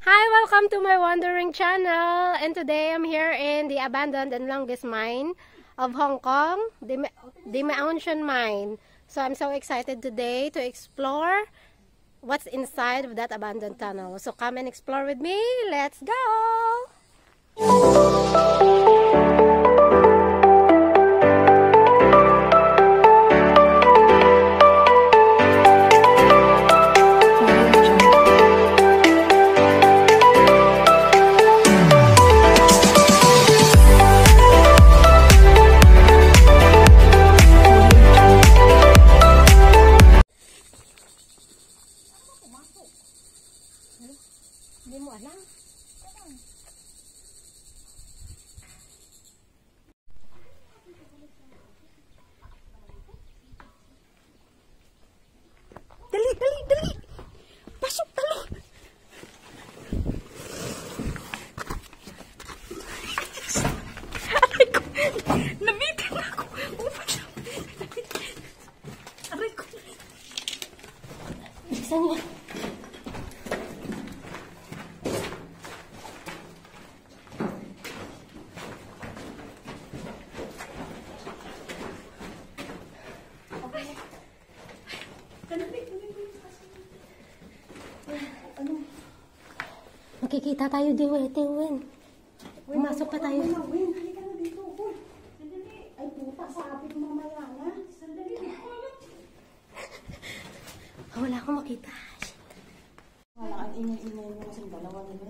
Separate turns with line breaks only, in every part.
Hi, welcome to my wandering channel. And today I'm here in the abandoned and longest mine of Hong Kong, the Maotian Mine. So I'm so excited today to explore what's inside of that abandoned tunnel. So come and explore with me. Let's go! Hindi mo alam. Dali, dali, dali! Pasok, dali! Aray ko! Nabitin ako! Aray ko! Bilisan niya. Makikita tayo din, Wen. Pumasok pa tayo.
Wen, halika na dito. Sandali. Ay, puta, sabi mo mamaya na. Sandali.
Wala akong makita.
Wala kang ingay-ingay mo kasi dalawa nila.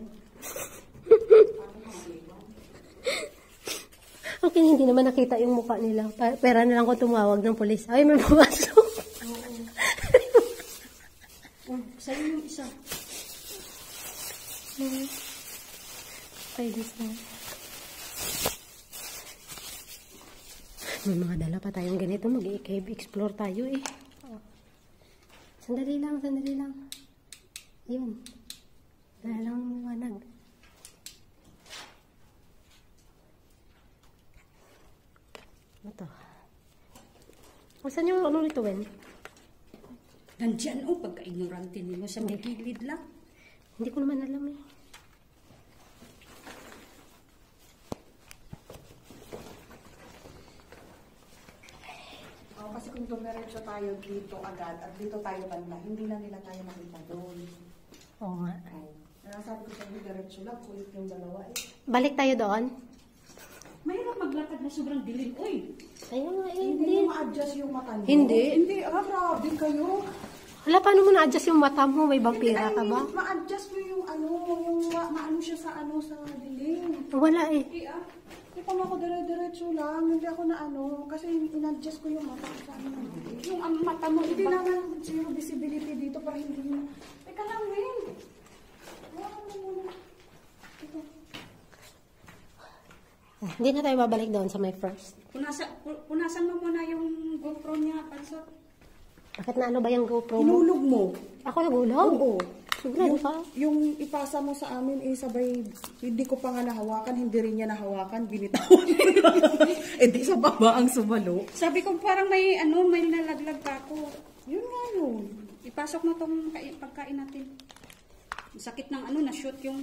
Okay, hindi naman nakita yung mukha nila. Pera na lang ko tumawag ng pulis. Ay, may pumasok.
Sa'yo yung isa.
Okay, this na. May mga dala pa tayong ganito. Mag-i-cave explore tayo eh. Oh. Sandali lang, sandali lang. Yun. Wala lang liwanag. Ito. Saan yung ano nito, Wen?
Nandyan, pagka-ignorante nila sa may gilid lang.
Hindi ko naman alam eh.
Kasi kung dumiretso tayo dito agad at dito tayo banda, hindi na nila tayo makita doon.
Oo nga.
Sabi ko sa'yo, diretso lang, kulit yung dalawa eh.
Balik tayo doon?
Mahirap maglakad na sobrang dilim. Uy!
Ayun nga eh.
Hindi mo ma-adjust yung mata niyo.
Hindi.
Hindi, grabe kayo.
Hala, paano mo na-adjust yung mata mo? May vampira ka ba?
Ma-adjust mo yung maano siya sa sa dilim.
Wala eh.
Hindi pa ako dire-diretso lang. Hindi ako na kasi in-adjust ko yung mata ko sa dilim. Yung mata mo, hindi naman zero visibility dito para hindi mo. Teka lang, Win.
Hindi na tayo babalik doon sa my first.
Punasan mo muna yung GoPro niya, Pansot.
Bakit na ano ba yung GoPro mo?
Hinulog mo.
Ako nagulog?
Oo.
Sobrang pa.
Yung ipasa mo sa amin, sabay, hindi ko pa nga nahawakan, hindi rin niya nahawakan, binitawan. Di sa baba ang sumalo.
Sabi ko parang may nalaglag pa ako.
Yun nga yun.
Ipasok mo tong pagkain natin. Sakit ng na-shoot yung...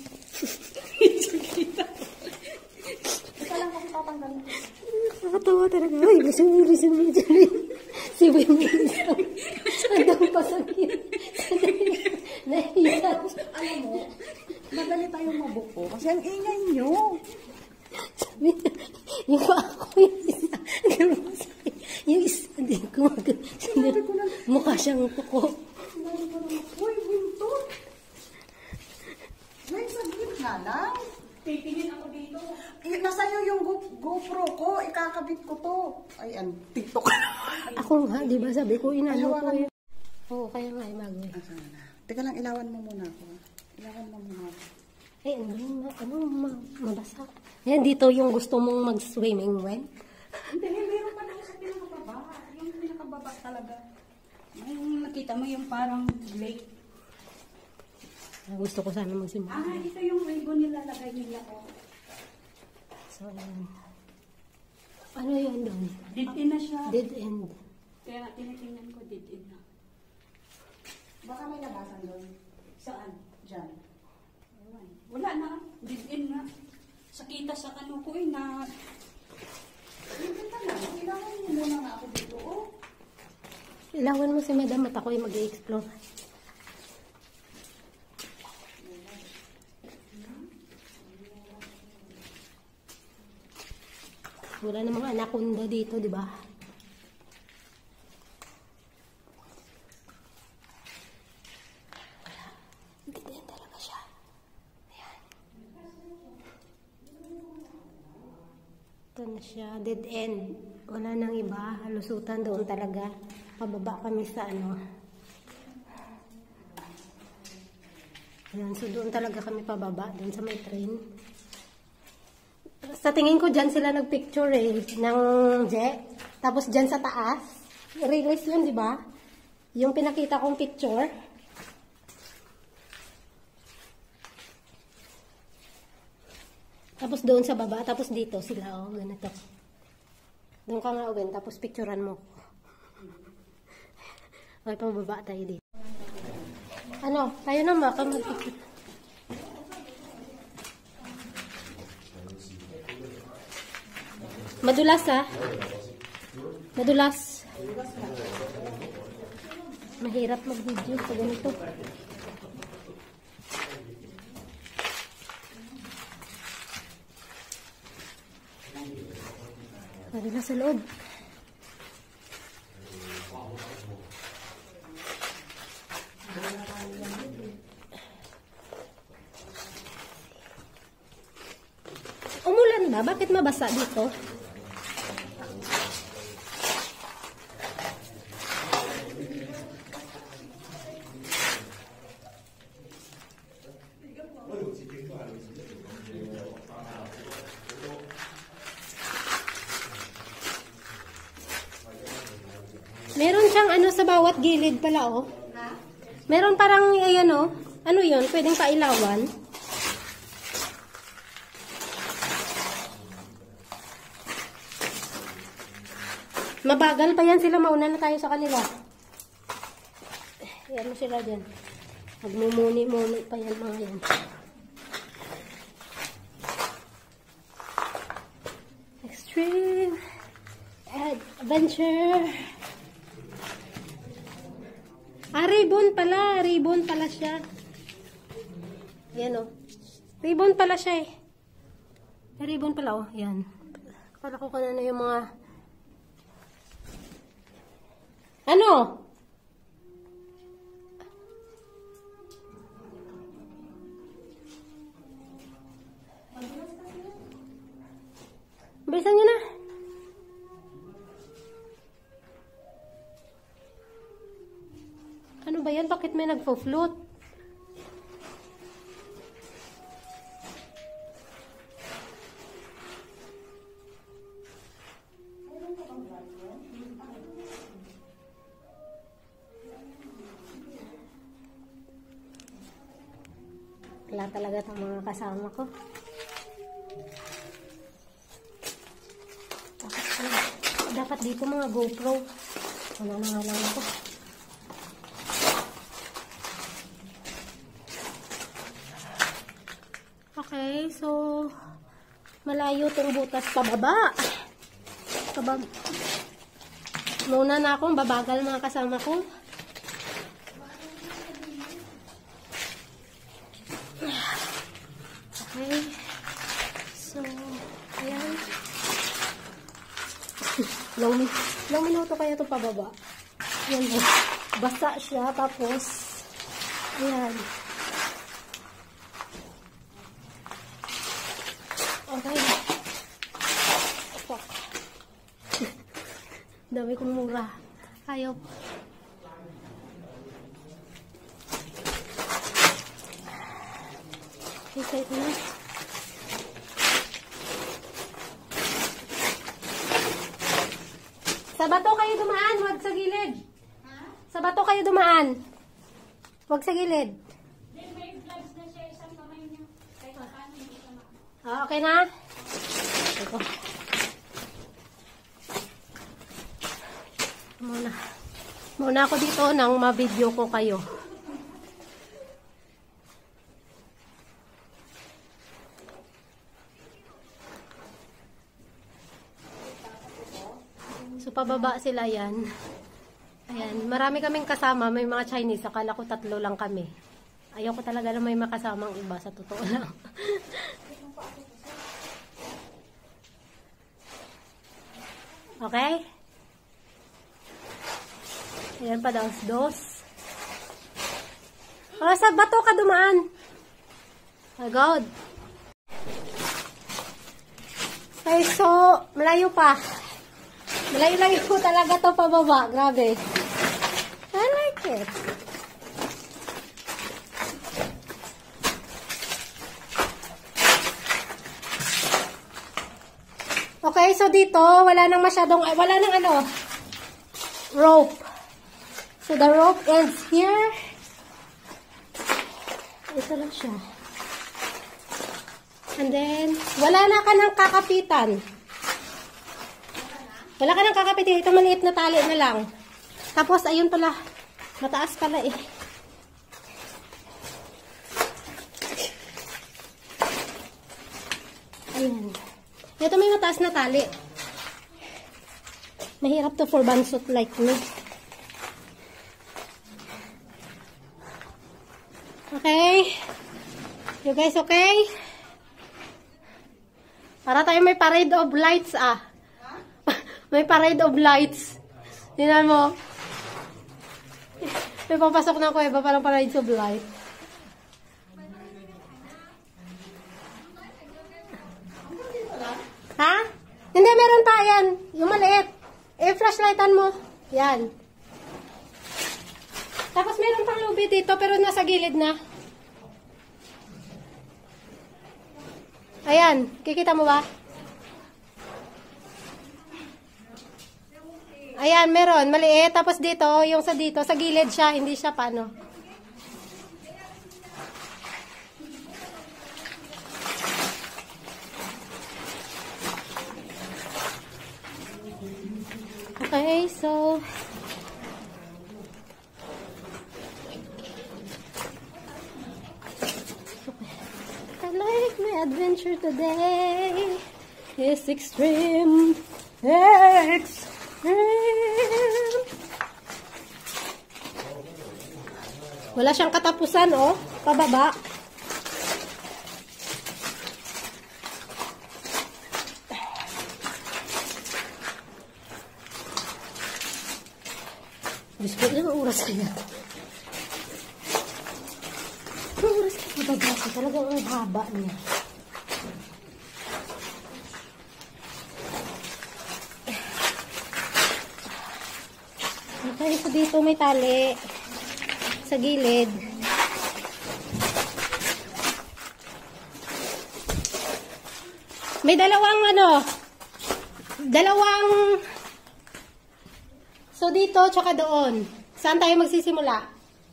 Ito lang kasi tatanggalin.
Nakatawa talaga. Ay, listen mo dyan. Si Win. Andang pasakit. Nahiya.
Alam mo, madali tayong mabuko. Kasi ang ingay nyo.
Sabi niya, yung ako yung isa. Yung isa, hindi ko mukha siyang kuko.
Uy, wintot. Wait, saglit nga lang.
Titingin ako dito.
Nasa'yo yung GoPro ko, ikakabit ko to. Ay, TikTok.
Ako nga, di ba sabi ko, inano ko yun. Oo, kaya nga ay bago.
Teka lang, ilawan mo muna ako. Ilawan mo muna ako.
Eh, mabasa. Yan, dito yung gusto mong mag-swimming, Wen.
Hindi, meron pa lang sa pinakababa. Yung pinakababa talaga. Yung nakita mo yung parang lake.
Gusto ko sana magsimula.
Ito yung ribbon nilalagay nila ko.
So, ayan. Ano yun doon?
Dead end na siya.
Dead end.
Kaya tinitingnan ko dead end na.
Baka may labasan doon.
Saan?
Diyan.
nakita sa ano ko na
Teka lang, kailangan mo muna nga ako dito, oh.
Ilawan mo si madam at ako'y mag-i-explore. Wala na mga anaconda dito, di ba? Dito yan talaga siya. Ayan. Ito na siya. Dead end. Wala nang iba. Halusutan doon talaga. Pababa kami sa ano. Ayan. So doon talaga kami pababa. Doon sa may train. Sa tingin ko dyan sila nagpicture eh. Ng jet. Tapos dyan sa taas. Release yun, di ba? Yung pinakita kong picture. Tapos doon sa baba, tapos dito sila, oh, ganito. Doon ka nga, Owen, tapos picturean mo. Okay, pababa tayo dito. Ano, tayo na mag-picture. Madulas, ha? Madulas. Mahirap mag-video sa ganito. Madulas sa loob. Umulan ba? Bakit mabasa dito? Meron siyang ano sa bawat gilid pala, oh. Meron parang, ayan, oh. Ano yun? Pwedeng pailawan. Mabagal pa yan sila. Mauna na tayo sa kanila. Ayan mo sila dyan. Magmumuni-muni pa yan mga yan. Extreme Adventure. Ah, ribbon pala. Ribbon pala siya. Ayan, oh. Ribbon pala siya, eh. Ribbon pala, oh. Ayan. Akala ko kanana yung mga... Ano? Bilisan nyo na. Ano ba yan? Bakit may nagpo-float? Wala talaga itong mga kasama ko. Dapat dito mga GoPro. Wala na nga lang ako. Okay, so malayo itong butas pababa. Muna na akong babagal mga kasama ko. Okay. So, ayan. Ilang minuto kaya ito pababa. Ayan, basa siya. Tapos, ayan. Okay. Fuck. Dami kong mura. Ayaw. Okay, ito na. Sa bato kayo dumaan, wag sa gilid. Sa bato kayo dumaan. Wag sa gilid. Ah, okay na? Ito. Muna ako dito nang ma-video ko kayo. So, pababa sila yan. Ayan, marami kaming kasama. May mga Chinese. Akala ko 3 lang kami. Ayoko talaga na may makasamang iba. Sa totoo lang. Okay? Ayan pa daw. Dos. Oh, sa bato ka dumaan. Oh God. Okay, so, malayo pa. Malayo-layo po talaga to pababa. Grabe. I like it. Okay, so dito, wala nang rope. So the rope ends here. Ito lang siya. And then, wala na ka ng kakapitan. Wala ka ng kakapitan. Ito maliit na tali na lang. Tapos, ayun pala. Mataas pala eh. Ayan. Ito may mataas na tali. Mahirap to for bansot like me. Okay? You guys okay? Para tayo may parade of lights ah. May parade of lights. Tingnan mo. May papasok na kuweba parang parade of light. Ha? Hindi, meron pa yan. Yung maliit. I-flashlightan mo. Yan. Tapos meron pang lubi dito pero nasa gilid na. Ayan. Kikita mo ba? Ayan, meron. Maliit. Tapos dito, yung sa dito, sa gilid siya. Hindi siya paano. Okay, so... I like my adventure today. It's extreme. Wala siyang katapusan, oh. Pababa. Diyos ko, ilang oras kaya? Ilang oras kaya pababa ko? Talagang ang haba niya. Okay, so dito may tali sa gilid. May dalawang so dito tsaka doon. Saan tayo magsisimula?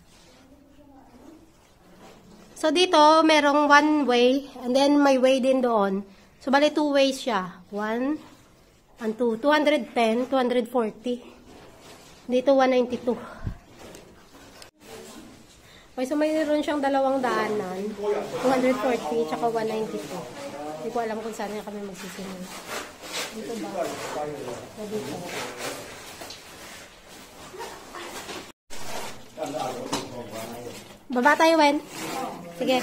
So dito merong one way and then may way din doon. So bali 2 ways siya. 1 and 2. 210, 240. Dito 192. Okay, so mayroon siyang dalawang daanan. 240 tsaka 192. Hindi ko alam kung saan kami magsisimula. Dito ba? O dito. Baba tayo, Wen. Sige.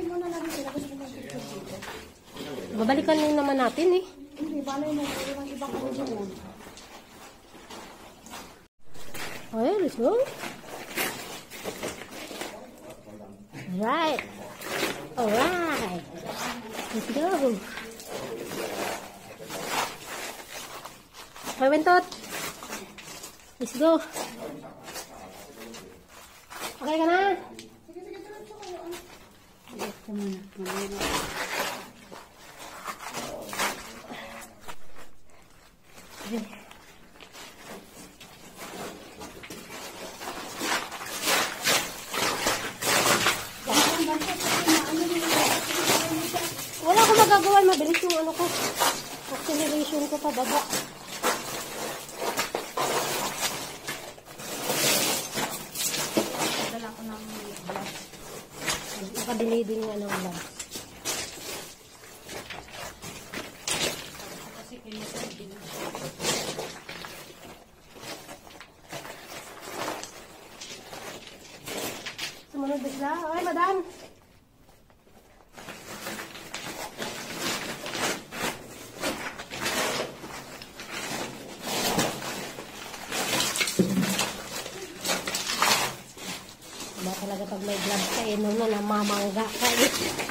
Babalikan lang naman natin eh.
Hindi, balay mo. Yung iba ka rin dyan.
Okay, let's go. Alright. Alright. Let's go. Okay, Wentot. Let's go. Okay ka na?
Ito muna.
Okay. Wala akong magagawa. Mabilis yung ano ko. Acceleration ko pababa.
Dala ko ng glass.
Nakabili din nga ng glass.
Kasi pinitay din.
Sunod bigla. Ay, madam. Ba talaga pag may gloves ka, eh, nung namamangga ka eh.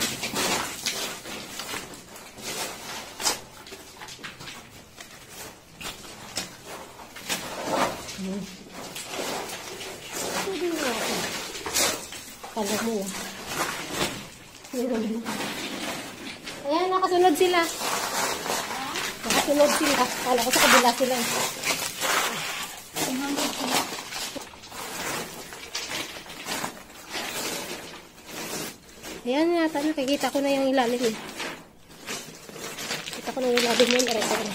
Pwede nga ako. Kala mo. Ayan, nakasunod sila. Nakasunod sila. Kala ko sa kabila sila eh. Ayan yata, nakikita ko na yung ilalim eh. Kita ko na yung ilalim yun. Areta ko na.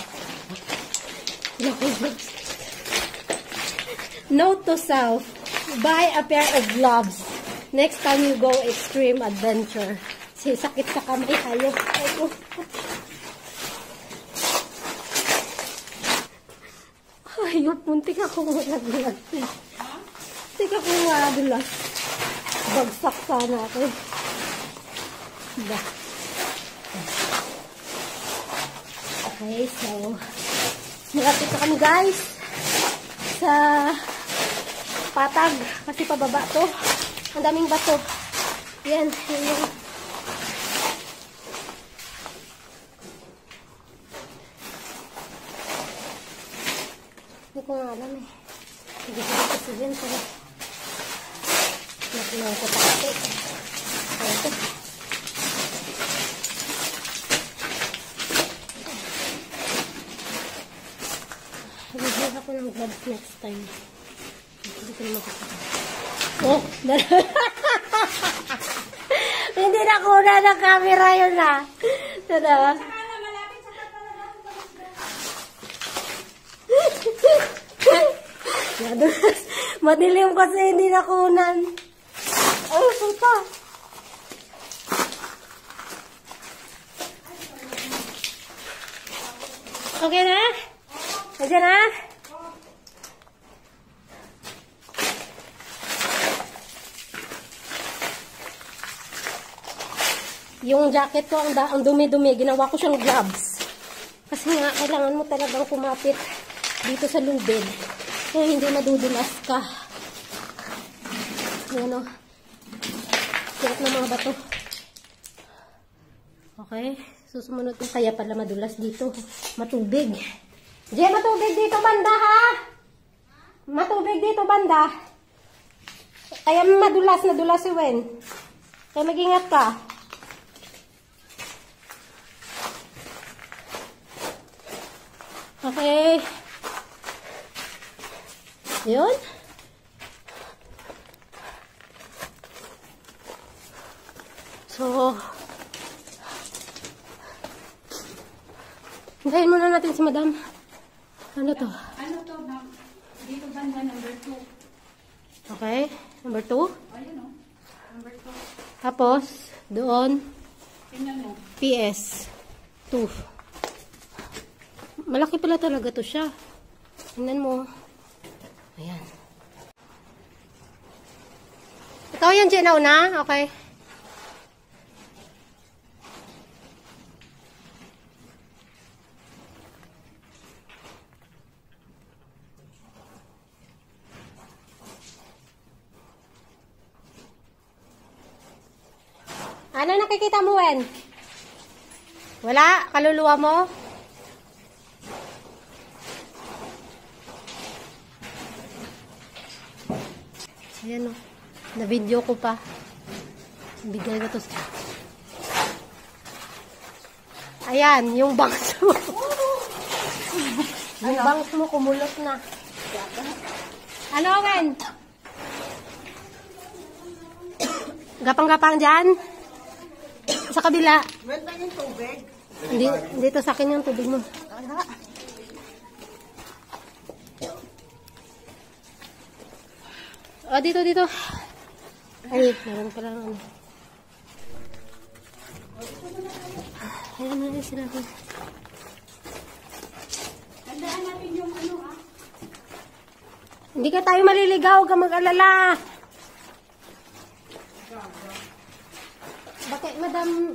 Note to self, buy a pair of gloves next time you go extreme adventure. Sakit sa kamay tayo. Ayop, muntik ako malaglag. Muntik ako malaglag. Bagsak sana ako. Okay, so malapit na kami guys sa patag kasi pababa to. Ang daming bato. Yan, yan. Hindi ko nga alam eh. Hindi ko kasi dyan pero nakulang ko pati. Ito. Bibigyan ako ng gloves next time. Hindi ko naman kasi. Oh! Hindi na kuna ng camera yun ah. Tada. Madilim kasi hindi na kunan. Oh, puta. Okay na? Ayan na? Yung jacket ko, ang dumi-dumi. Ginawa ko siyang gloves. Kasi nga, kailangan mo talagang kumapit dito sa lubid. Kaya hindi madudulas ka. Ayan o. Sirat ng mga bato. Okay. Susumunod ko. Kaya pala madulas dito. Matubig. Jay, matubig dito banda ha? Matubig dito banda. Kaya madulas si Wen. Kaya mag-ingat ka. Okay. Yun. So, hintayin muna natin si Madam. Ano to?
Ano to, ma'am? Dito banda number 2.
Okay. Number 2.
Ayun o. Number 2.
Tapos, doon,
Tingnan mo.
PS 2. Malaki pala talaga to siya. Tingnan mo. Ayan. Ikaw yan, Jenna, una? Okay. Ano nakikita mo, Wen? Wala? Kaluluwa mo? Ayan o. Na-video ko pa. Bigay ko to sa... Ayan, yung bangs mo. Yung bangs mo kumulot na. Ano, Wen? Gapang-gapang dyan? Sa kabila.
Wait na yung tubig.
Dito sa akin yung tubig mo. Oh, dito. Ay, meron pala ano. Ayan na sila ko.
Tandaan natin yung ano
Hindi ka tayo maliligaw, huwag ka mag-alala. Madam.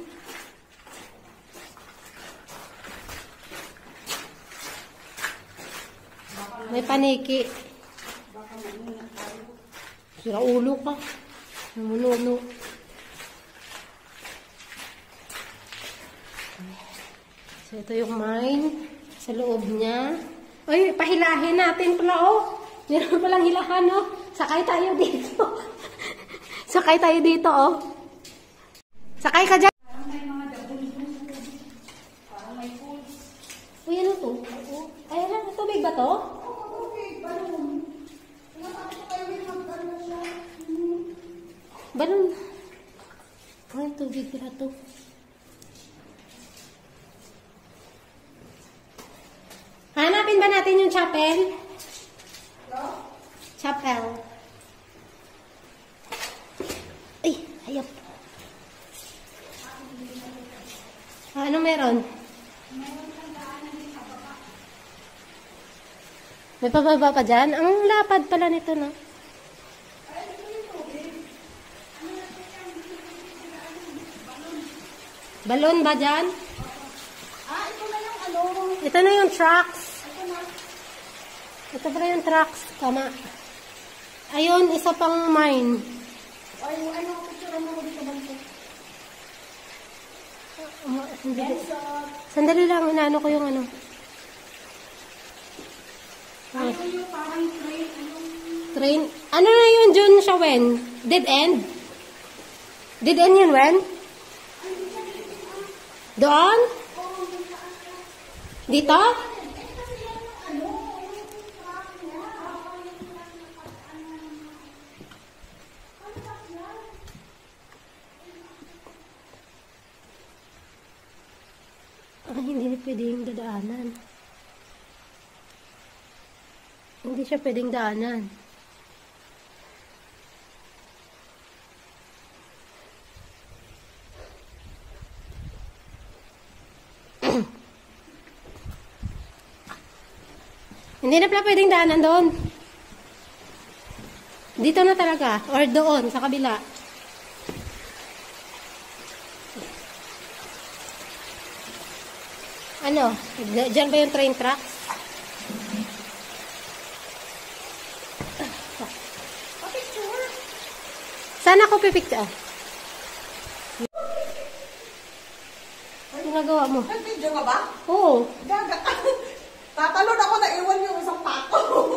May paniki. Sira ulo ka. Namuluno. So, ito yung mine. Sa loob niya. Ay, pahilahin natin pala, oh. Meron palang hilahan, oh. Sakay tayo dito. Sakay tayo dito, oh. Sakay ka dyan.
Parang may mga dabon. Parang may pools.
Uy, ano to? Ay, ano? Tubig ba to? Balon. Ay, tubig pala to. Hanapin ba natin yung chapel? Chapel. Ay, hayop. Ano meron? May pababa pa dyan? Ang lapad pala nito, no? Balon ba dyan?
Ito na yung ano.
Ito na yung trucks. Ito pala yung trucks. Tama. Ayun, isa pang mine.
Ay, ano ako picture mo dito bangko.
Sandali lang, inaano ko yung ano.
Ano yung parang train?
Train. Ano na yun dyan siya, Wen? Dead end? Dead end yun, Wen? Doon? Dito? Hindi pwedeng dadaanan. Hindi siya pwedeng daanan. Hindi na pala pwedeng daanan doon. Dito na talaga. Or doon, sa kabila. Ano? Diyan ba yung train tracks? Saan ako pipicture? Ano ginagawa mo?
Nag-video ka ba?
Oo.
Gaga. Tatalon ako na iwan yung isang pato.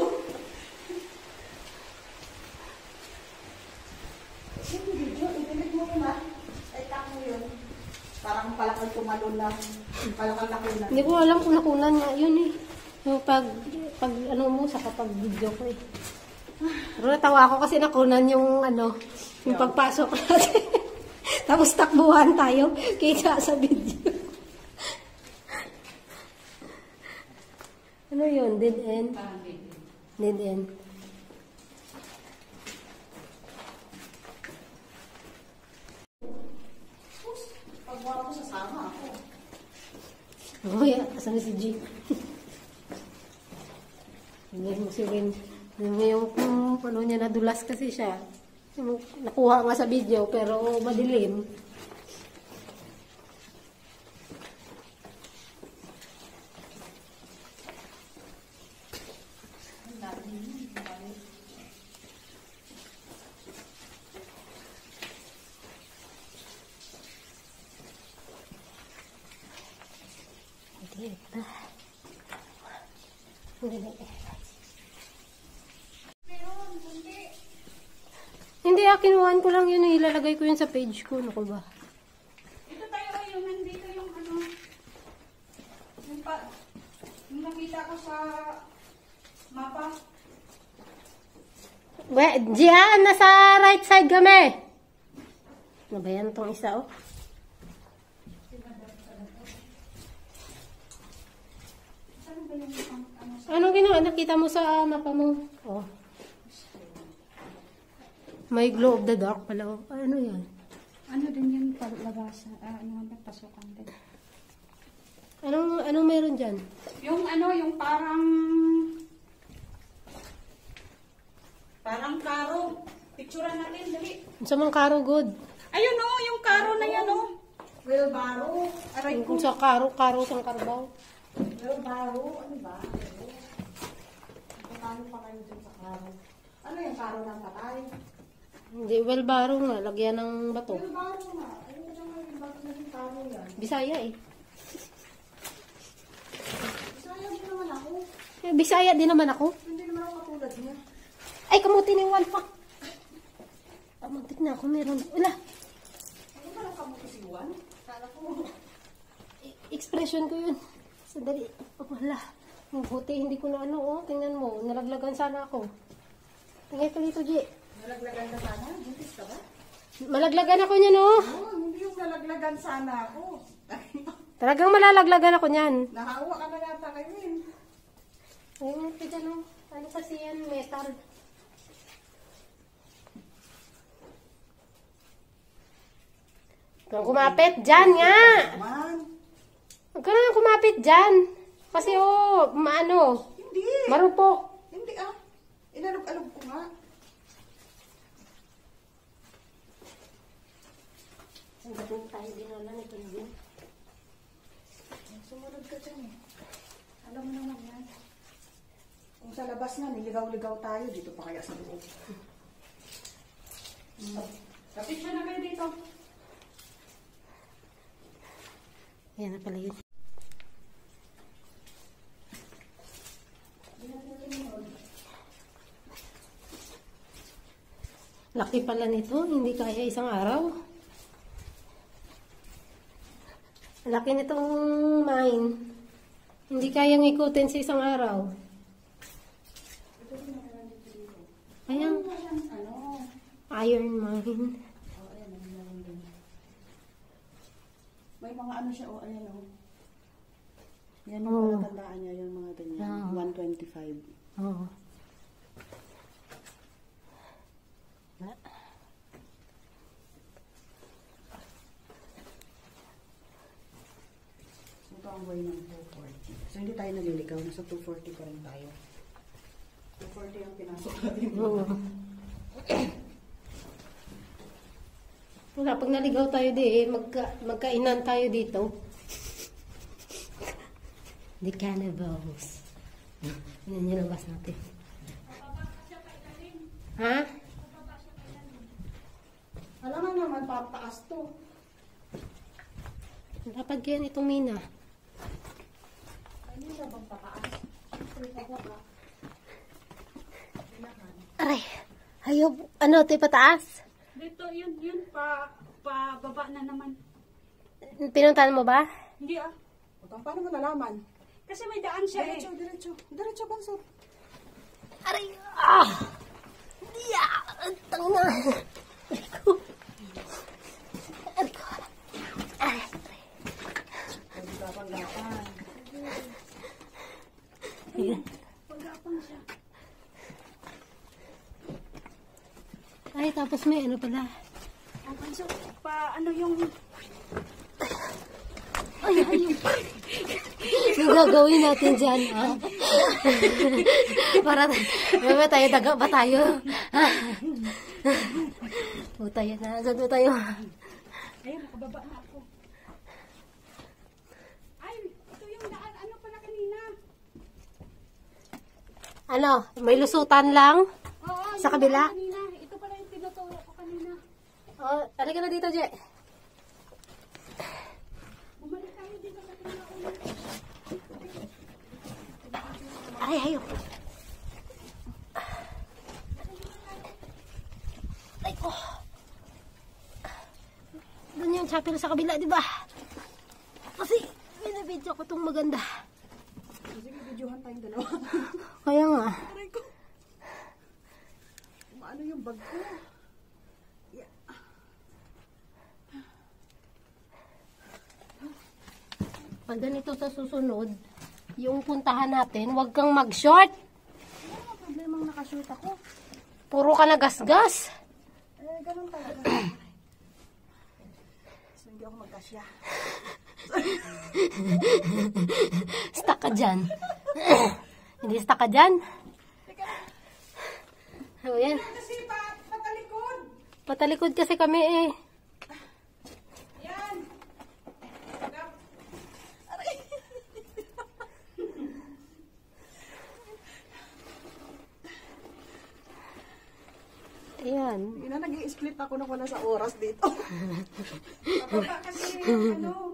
Yung video, i-delete mo ko na. Ay, tako yun. Parang palakal tumalon lang. Palakal nakunan.
Hindi ko alam kung nakunan nga yun eh. Yung pag ano mo sa kapag video ko eh. Pero natawa ako kasi nakunan yung ano, yung pagpasok natin. Tapos takbuhan tayo, kita sa video. Ano yun? Dead end?
Parang dead end.
Dead end.
Pag wala ko sasama ako.
Oh, yeah. Asan na si G? Hindi mo si Rin. Yung ano niya, nadulas kasi siya. Nakuha nga sa video, pero madilim. Hindi, kinuhaan ko lang yun. Ilalagay ko yun sa page ko. Naku ba?
Ito tayo yung nandito yung ano. Yung nakita ko sa mapa.
Diyan, nasa right side kami. Ano ba yan itong isa, oh? Anong ginawa? Nakita mo sa mapa mo? Oh. May glow of the dark pala. Oh. Ano yan?
Ano din yung palabasa? Ano nga pasukan din?
Anong meron dyan?
Yung ano, yung parang karo. Picturean natin, dali.
Sa mga karo good.
Ayun oh, yung karo na yan oh.
Aray ko.
Kung sa karo-karo sa karbaw.
Pero baro, ano ba? Paano pa kayo dyan sa karo? Ano yung karo ng patay?
Hindi, wheelbarrow nga. Lagyan ng bato.
Pero baro nga. Ayun ka naman yung bakit naging karo yan.
Bisaya eh.
Sayang din naman ako.
Bisaya din naman ako.
Hindi naman ako katulad niya.
Ay, kamuti ni Walpak. Muntik na ako. Meron. Wala.
Ano ba lang kamuti si Juan? Kala ko.
Expression ko yun. Sandali. Oh, wala. Buti, hindi ko na ano. Oh, tingnan mo. Nalaglagan sana ako. Tingnan ko dito, G.
Nalaglagan ka sana? Buntis ka ba?
Malaglagan ako niyan, oh.
Oo, hindi yung nalaglagan sana ako.
Talagang malalaglagan ako niyan.
Nahawa ka na yata kayo yun.
Ayun, pwede no. Ano kasi yan? Metal. Kung kumapit, dyan nga!
Man,
Huwag ka na kumapit dyan. Kasi oh, maano,
hindi.
marupok.
Hindi ah. Inalog-alog ko nga.
Ang dating tayo dinala nito na yun.
Sumunod ka dyan eh. Alam mo naman yan. Kung sa labas na, niligaw-ligaw tayo. Dito pa kaya sa loob. Kapit siya na kayo dito.
Yan na pala yun. Laki pala nito, hindi kaya isang araw. Laki nitong mine. Hindi kayang ikutin sa isang araw. Ayan,
Ano?
iron mine.
Oh, ayan. Meron din. May mga ano siya. Oh, ayan oh. Yan yung
Oh.
palatandaan niya. Yung mga ganyan.
Yeah.
125.
Oo.
Ito ang way ng 240. So, hindi tayo naliligaw. Nasa 240 pa rin tayo. 240 ang pinasok natin.
Oo. Wala, pag naligaw tayo magkainan tayo dito. The cannibals. Yan yung labas natin. Ha?
Alam nga naman, pataas to.
Dapat ganyan itong mina.
Ano na bang pataas?
Aray, ayaw, ano, tayo pataas?
Dito, yun, baba na naman.
Pinuntahan mo ba?
Hindi ah.
Utang, paano mo nalaman?
Kasi may daan siya eh.
Diretso, diretso. Diretso, bansot.
Aray, ah! Yeah! Ang tanga! Aray ko. Aray ko. Aray, aray.
Pwede gapang-gapan.
Ayan.
Pagapang siya.
Ay, tapos may ano pala.
Ang panso, ano yung...
Ay, ay. Yung gagawin natin dyan, ha? Para tayo, daga ba tayo? O tayo na, saan ba tayo?
Ayun, nakababa na ako. Ay, ito yung daan. Ano pala kanina?
Ano, may lusutan lang?
Oo,
Sa
yung
kabila?
daan kanina. Ito pala yung tinuturo ko kanina.
O, halika na dito, Je.
Bumalik tayo dito sa pinakauna.
Ay, ayaw. Ay, ko. Doon yung chapel sa kabila, di ba? Kasi, binibidyo ko itong maganda.
Sige, videohan tayong dalawa.
Kaya nga.
Aray ko. Maano yung bag ko? Yeah.
Pag ganito sa susunod, yung puntahan natin, huwag kang mag-short.
Ano ang problemang nakashoot ako?
Puro ka na gasgas.
Eh, ganun talaga. So, hindi ako magkasya.
Stuck ka dyan. Hindi stuck ka dyan. O yan.
Kasi patalikod.
Patalikod kasi kami eh.
Yan. nag-i-split ako na wala sa oras dito.
Pababa kasi ano.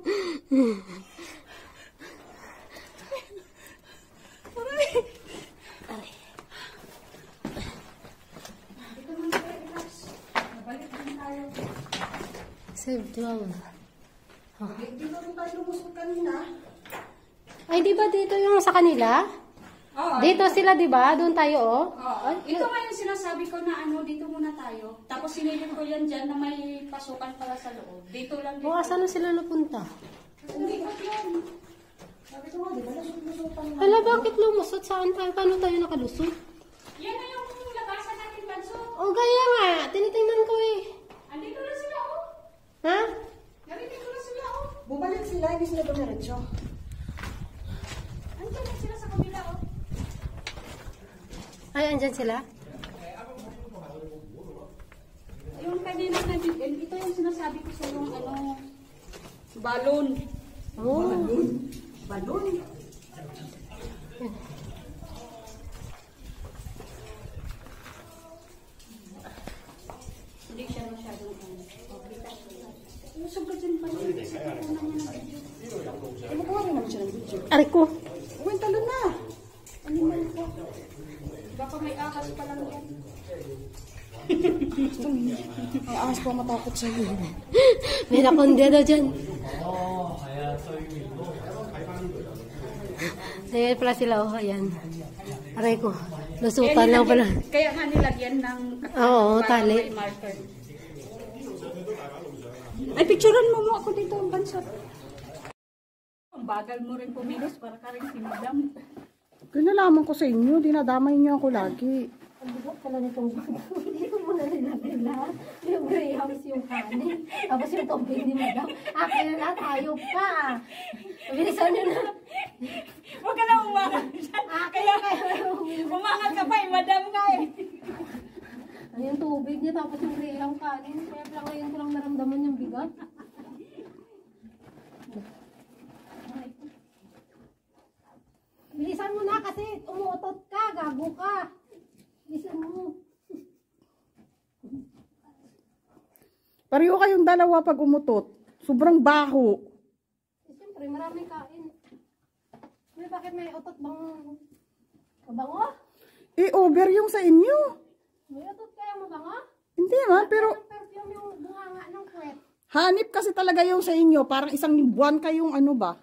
Dito man tayo, relax. Nabalik din tayo.
Save 12.
Dito rin tayo lumusot kanina.
Ay, di ba dito yung sa kanila?
Oo.
Dito sila, di ba? Doon tayo, oh.
Oo. Ito nga yung sinasabi ko na ano, dito muna tayo. Tapos sinilip ko yan dyan na may pasukan pala sa loob. Dito lang dito.
O, asan na sila napunta?
Hindi ko yan.
Sabi ko nga, di ba lusot-lusotan na.
Hala, bakit lumusot? Saan tayo? Paano tayo nakalusot?
Yan na yung labasan natin, Banso.
O, gaya nga. Tinitingnan ko eh.
Andito na sila, oh.
Ha?
Narinig ko na sila, oh.
Bumalik sila, hindi sila dumiretso.
Andyan na sila sa kabila, oh.
Ay, andyan sila?
Yung kanina natin, ito yung sinasabi ko sa yung ano, balon.
Oh.
Balon? Hindi siya masyadong ano. Yung sobrang dyan pa yun.
Kumukuha rin naman siya ng video.
Aray ko.
Uwin, talon na.
Animal ko. Baka may ahas pa lang yan.
Ay, ahas po matakot sa'yo.
May nakondya daw dyan. Ayan pala sila, oh. Ayan. Aray ko. Lusutan lang pala.
Kaya nga nilagyan ng
Oo,
para
tali.
may marker. Ay, picturean mo ako dito ang bansot. Ang bagal mo rin pumilos para ka rin si Madam.
Pinalaman ko sa inyo, dinadamay niyo ako lagi.
Ang bugot pala nitong dito mo na nilagay lahat. Yung greyhounds yung kanin. Tapos yung tubig ni Madam. Akin na lahat, ayop ka. Bilisan nyo na.
Huwag ka na umangat dyan. Kaya umangat ka pa eh, Madam nga eh.
Ay, yung tubig niya, tapos yung greyhound kanin. Kaya pala ngayon ko lang naramdaman yung bigat. Bilisan mo na kasi umuutot ka, gago ka. Bilisan mo.
Pareho kayong dalawa pag umutot. Sobrang baho.
Siyempre, maraming kain. May bakit may utot bang mabango?
Over yung sa inyo.
May utot kaya mabango?
Hindi naman, pero
Ang perfume yung bunganga ng kwet.
hanip kasi talaga yung sa inyo. Parang isang buwan kayong ano ba.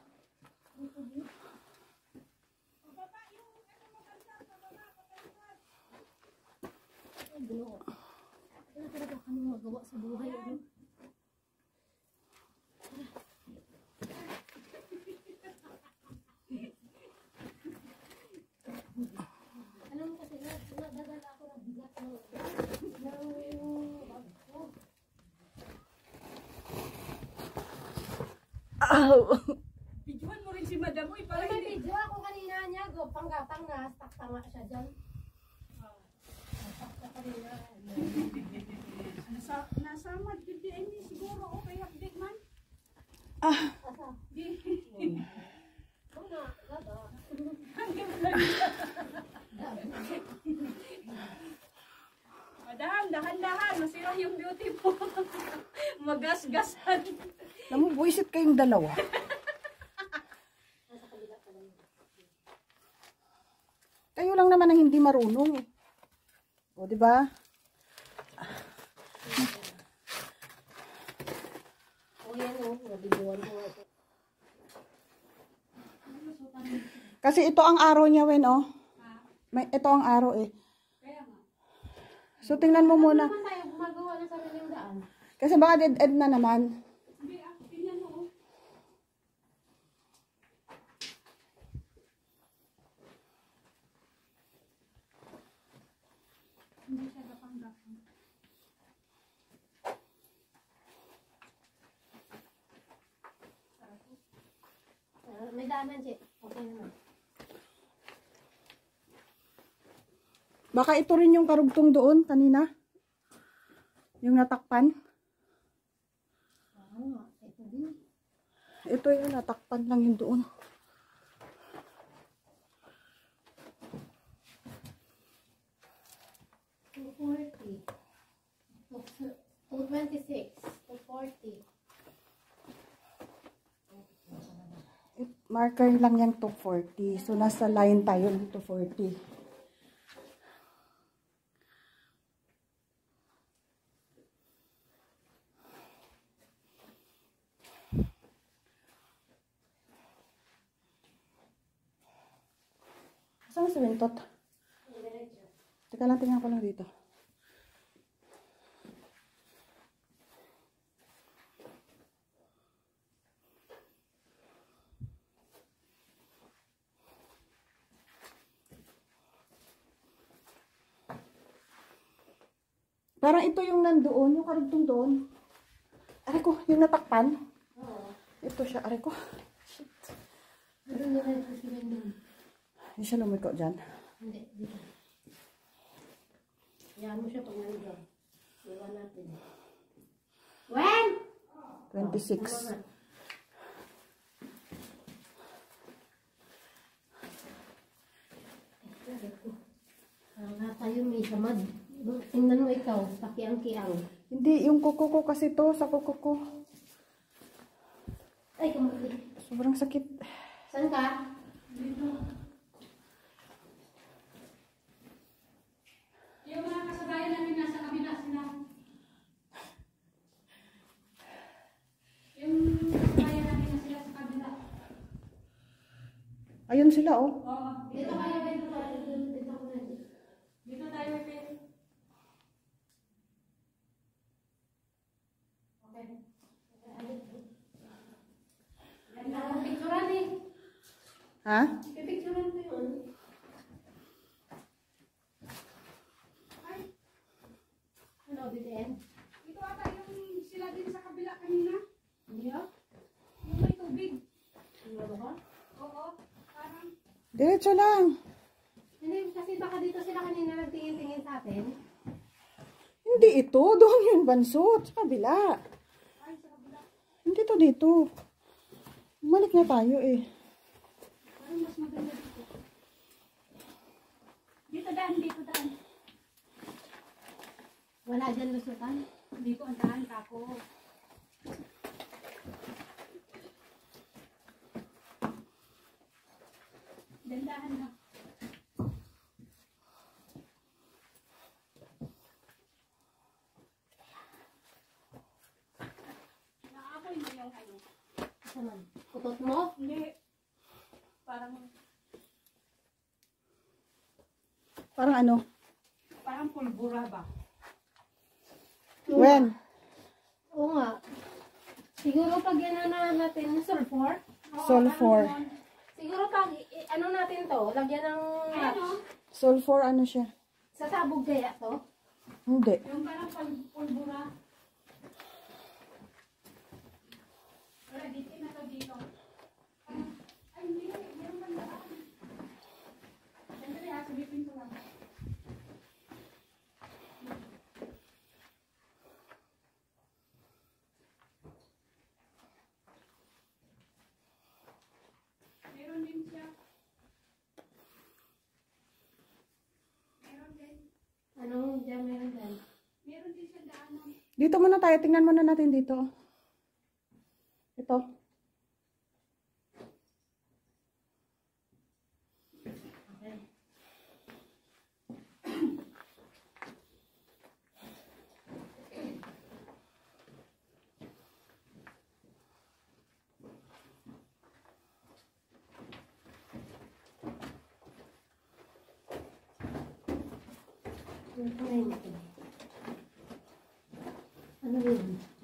Ano talaga kami magawa sa buhay? Ano? Alam mo kasi, nadadala ako ng bigat ng bag ko.
Videoan mo rin si Madam mo eh, para
May
hindi.
video ako kanina niya, panggatang na, stuck tama siya dyan. Stuck siya kanina.
Nasama, hindi siguro okay update man.
Asa?
Di.
Una, laba.
Madam, dahan-dahan, masira yung beauty mo. Magasgasan.
Alam mo, buisit kayong dalawa. Kayo lang naman ang hindi marunong eh. O, di ba?
O yan o, nabiguan ko ito.
Kasi ito ang araw niya, Wen, oh. Ito ang araw eh.
Kaya nga.
So, tingnan mo muna.
Naman tayo gumagawa ng sariling daan.
Kasi baka dead-end na naman.
Hindi tingnan mo. Hindi siya gapang-gapang.
May daanan, Che. Okay naman.
Baka ito rin yung karugtong doon kanina. Yung natakpan.
Oo nga, ito din.
Ito yung natakpan lang yung doon.
$240.
marker lang yung 240. So, nasa line tayo ng 240. Saan si Wintot? Teka lang, tingnan ko lang dito. Parang ito yung nandoon, yung karugtong doon. Aray ko, yung natakpan. Ito siya, aray ko. Shit. Hindi siya lumiko dyan.
Hindi, dito. Yan mo siya pag naligaw. Iwan natin. When?
26.
Nga tayo may samad. Tingnan mo ikaw, pakiang-kiang.
Hindi, yung kuko ko kasi to, sa kuko ko.
Ay, kumuli.
Sobrang sakit.
Saan ka?
Dito. Yung mga kasabayan namin nasa kabila sila. Yung kasabayan namin na sila sa kabila.
Ayun sila, oh.
Oo.
Dito kayo, dito tayo. Dito ko na.
Dito tayo, Pepe.
Picturean eh.
Ha?
Pipicturean ko yun. Ano, BTN?
Ito ata yung sila din sa kabila kanina.
Hindi ah.
Yung may tubig.
Ano ba?
Oo. Parang.
Diretso lang.
Hindi, kasi baka dito sila kanina nagtingin-tingin sa atin.
Hindi ito. Doon yung bansot. Sa kabila.
Ay, sa kabila.
Hindi to dito. Bumalik na tayo eh.
Parang mas maganda dito. Dito daan, dito daan.
Wala dyan lusutan.
Dito ang daan, kako. Dandahan na. Naapoy mo yung ano.
Saan? Kutot mo?
Hindi. Parang
Parang ano?
parang pulbura ba?
When?
Oo nga. Siguro pag yan na natin sulfur.
Sulfur.
Siguro pag ano natin to, lagyan ng
Ano?
Sulfur ano siya?
sasabog kaya to.
Hindi.
Yung parang pulbura. Wala, dito na to dito. Ay, hindi. Meron man daan. Siyempre ha, sabipin ko lang. Meron din siya. Meron din.
Anong dyan meron dyan?
Meron din siya daanan.
Dito muna tayo. Tingnan muna natin dito. Ito.
Ano yun?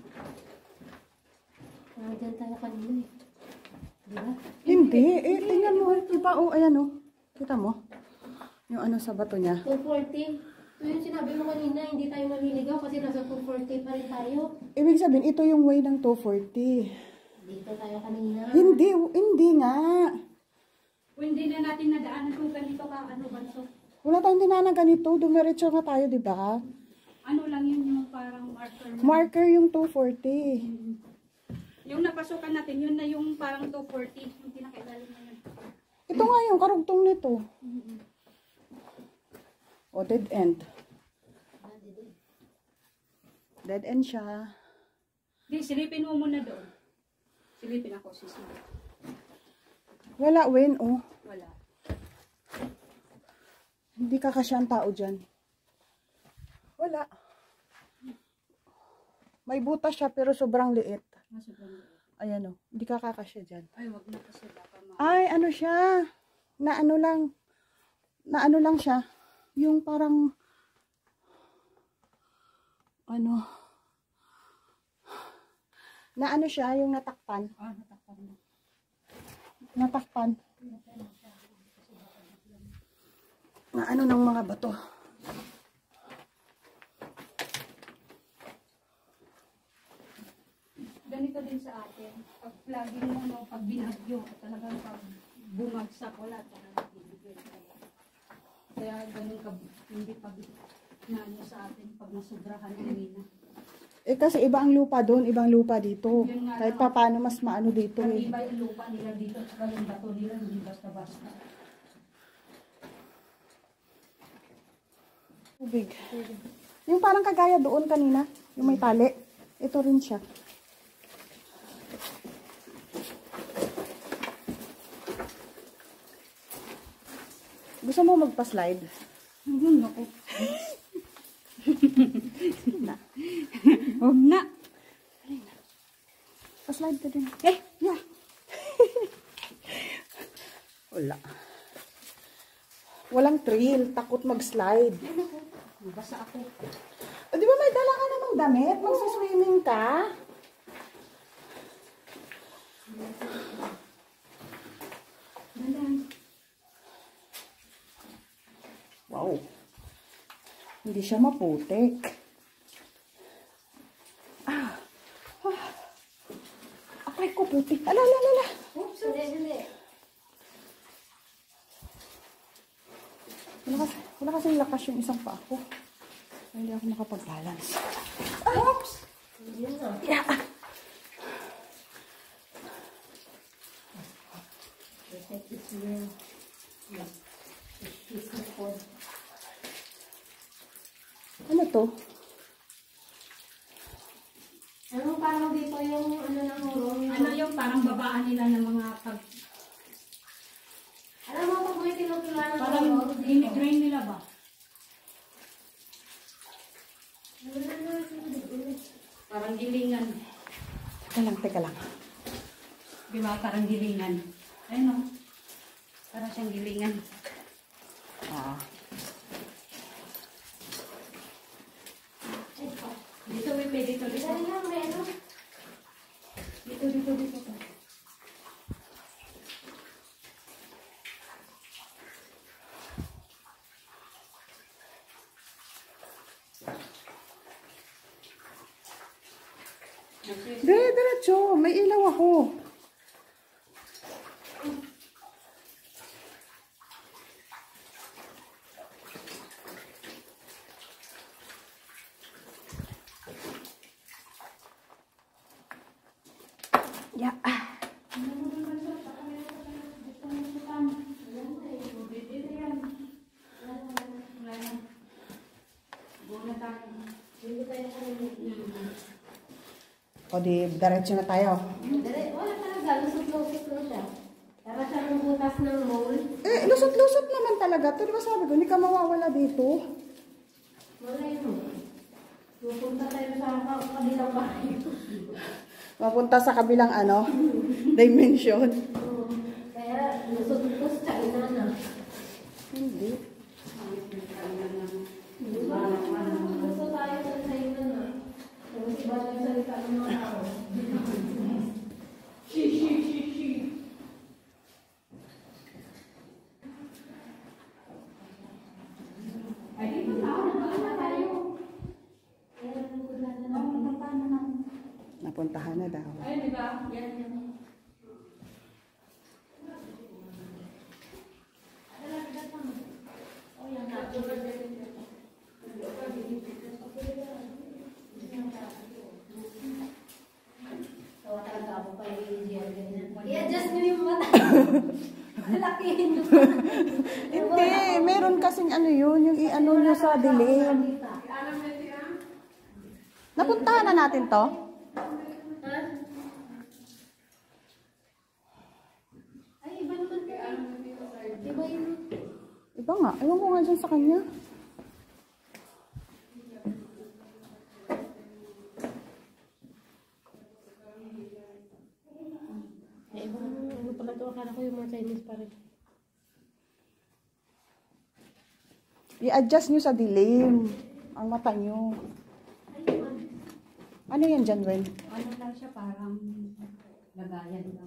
Dyan tayo kanina eh. Diba?
Hindi. Eh, tingnan mo. Diba? Oh, ayan oh. Kita mo? Yung ano sa bato niya.
240. Ito yung sinabi mo kanina, hindi tayo maliligaw kasi nasa 240 pa rin tayo.
Ibig sabihin, ito yung way ng 240.
Dito tayo kanina.
Hindi. Hindi nga.
Kung hindi na natin nadaanan kung ganito ka, ano banso.
Wala tayong dinaanan ganito. Dumiretso nga tayo, di ba?
Ano lang yun yung parang marker na.
Marker yung 240.
Yung napasukan natin, yun na yung parang 240. Yung pinakailalim na yun.
Ito nga yung karugtong nito. O, dead end. Dead end siya.
Di, silipin mo muna doon. Silipin ako, sisilip.
Wala, Wen, oh.
Wala.
Hindi kakasya ang tao dyan. Wala. May butas siya pero sobrang liit. Ayan, oh. Hindi kakasya dyan.
Ay, wag na kasi baka
Ay, ano siya? Na ano lang siya. Yung parang ano na ano siya, yung natakpan.
natakpan na.
Natakpan. Na ano ng mga bato.
Ganito din sa atin. Pag laging pag binagyo, talagang pag bumagsak, wala talagang bibigyan. Kaya ganun ka, hindi pag naano sa atin, pag nasubrahan ng mina.
Eh kasi iba ang lupa doon, ibang lupa dito.
Yun nga
Kahit
lang.
paano mas maano dito
Pag
eh.
iba yung lupa nila dito, at saka yung bato nila, hindi basta-basta.
Tubig. Yung parang kagaya doon kanina, yung may tali. Ito rin siya. Gusto mo magpa-slide?
Huwag ako.
Na.
Huwag na.
Pa-slide ka din. Yeah. Wala. Walang thrill. Takot mag-slide.
Basta ako.
Di ba may dala ka namang damit? Magsaswimming ka? Wow. Hindi siya maputik. Akay ko putik. Ala.
Oops, hindi.
Wala kasing lakas yung isang paa ko. Kaya hindi ako makapag-balance. Oops!
Yun na.
Yeah. Ano to?
Ano parang dito yung ano ng hurong?
Ano yung parang babaan nila ng mga pag...
Alam mo pag may tinutulungan ng
Parang
hurong?
dinidrain nila ba? Parang gilingan.
Teka lang.
Di ba? Parang gilingan. Ayun o. Parang siyang gilingan.
Ah.
Dito, Wipe. Dito.
Dali lang, may ano?
Dito.
Diretso. May ilaw ako. Yeah. O di, diretso na tayo.
Wala talaga, lusot-lusot lang siya. Para siya ng butas ng mold.
Eh, lusot-lusot naman talaga. Ito, di ba sabi ko, hindi ka mawawala dito.
Wala yun. Pupunta tayo sa kabilang bahay.
Mapunta sa kabilang dimension.
Kaya lusot-lusot siya, inana.
Hindi.
Gusto tayo sa inana. Tapos iba yung salita ng mga tao.
Ay, dito na. Baan tayo?
Napuntahan na daw.
Ayun, di ba? Yan.
Tawa talaga ako kay Indian ganyan. I-adjust nyo yung mata. Lakihin nyo.
Hindi, meron kasing yun, yung i-ano nyo sa dilim. Napuntahan na natin to?
Ha? Ay, iba naman
Ikaw nga, ewan ko nga dyan sa kanya.
Ano pala ito? Akala ko yung mga Chinese pa rin.
I-adjust nyo sa dilim ang mata nyo. Ano yan dyan, Wen?
Ano lang siya, parang lagayan lang.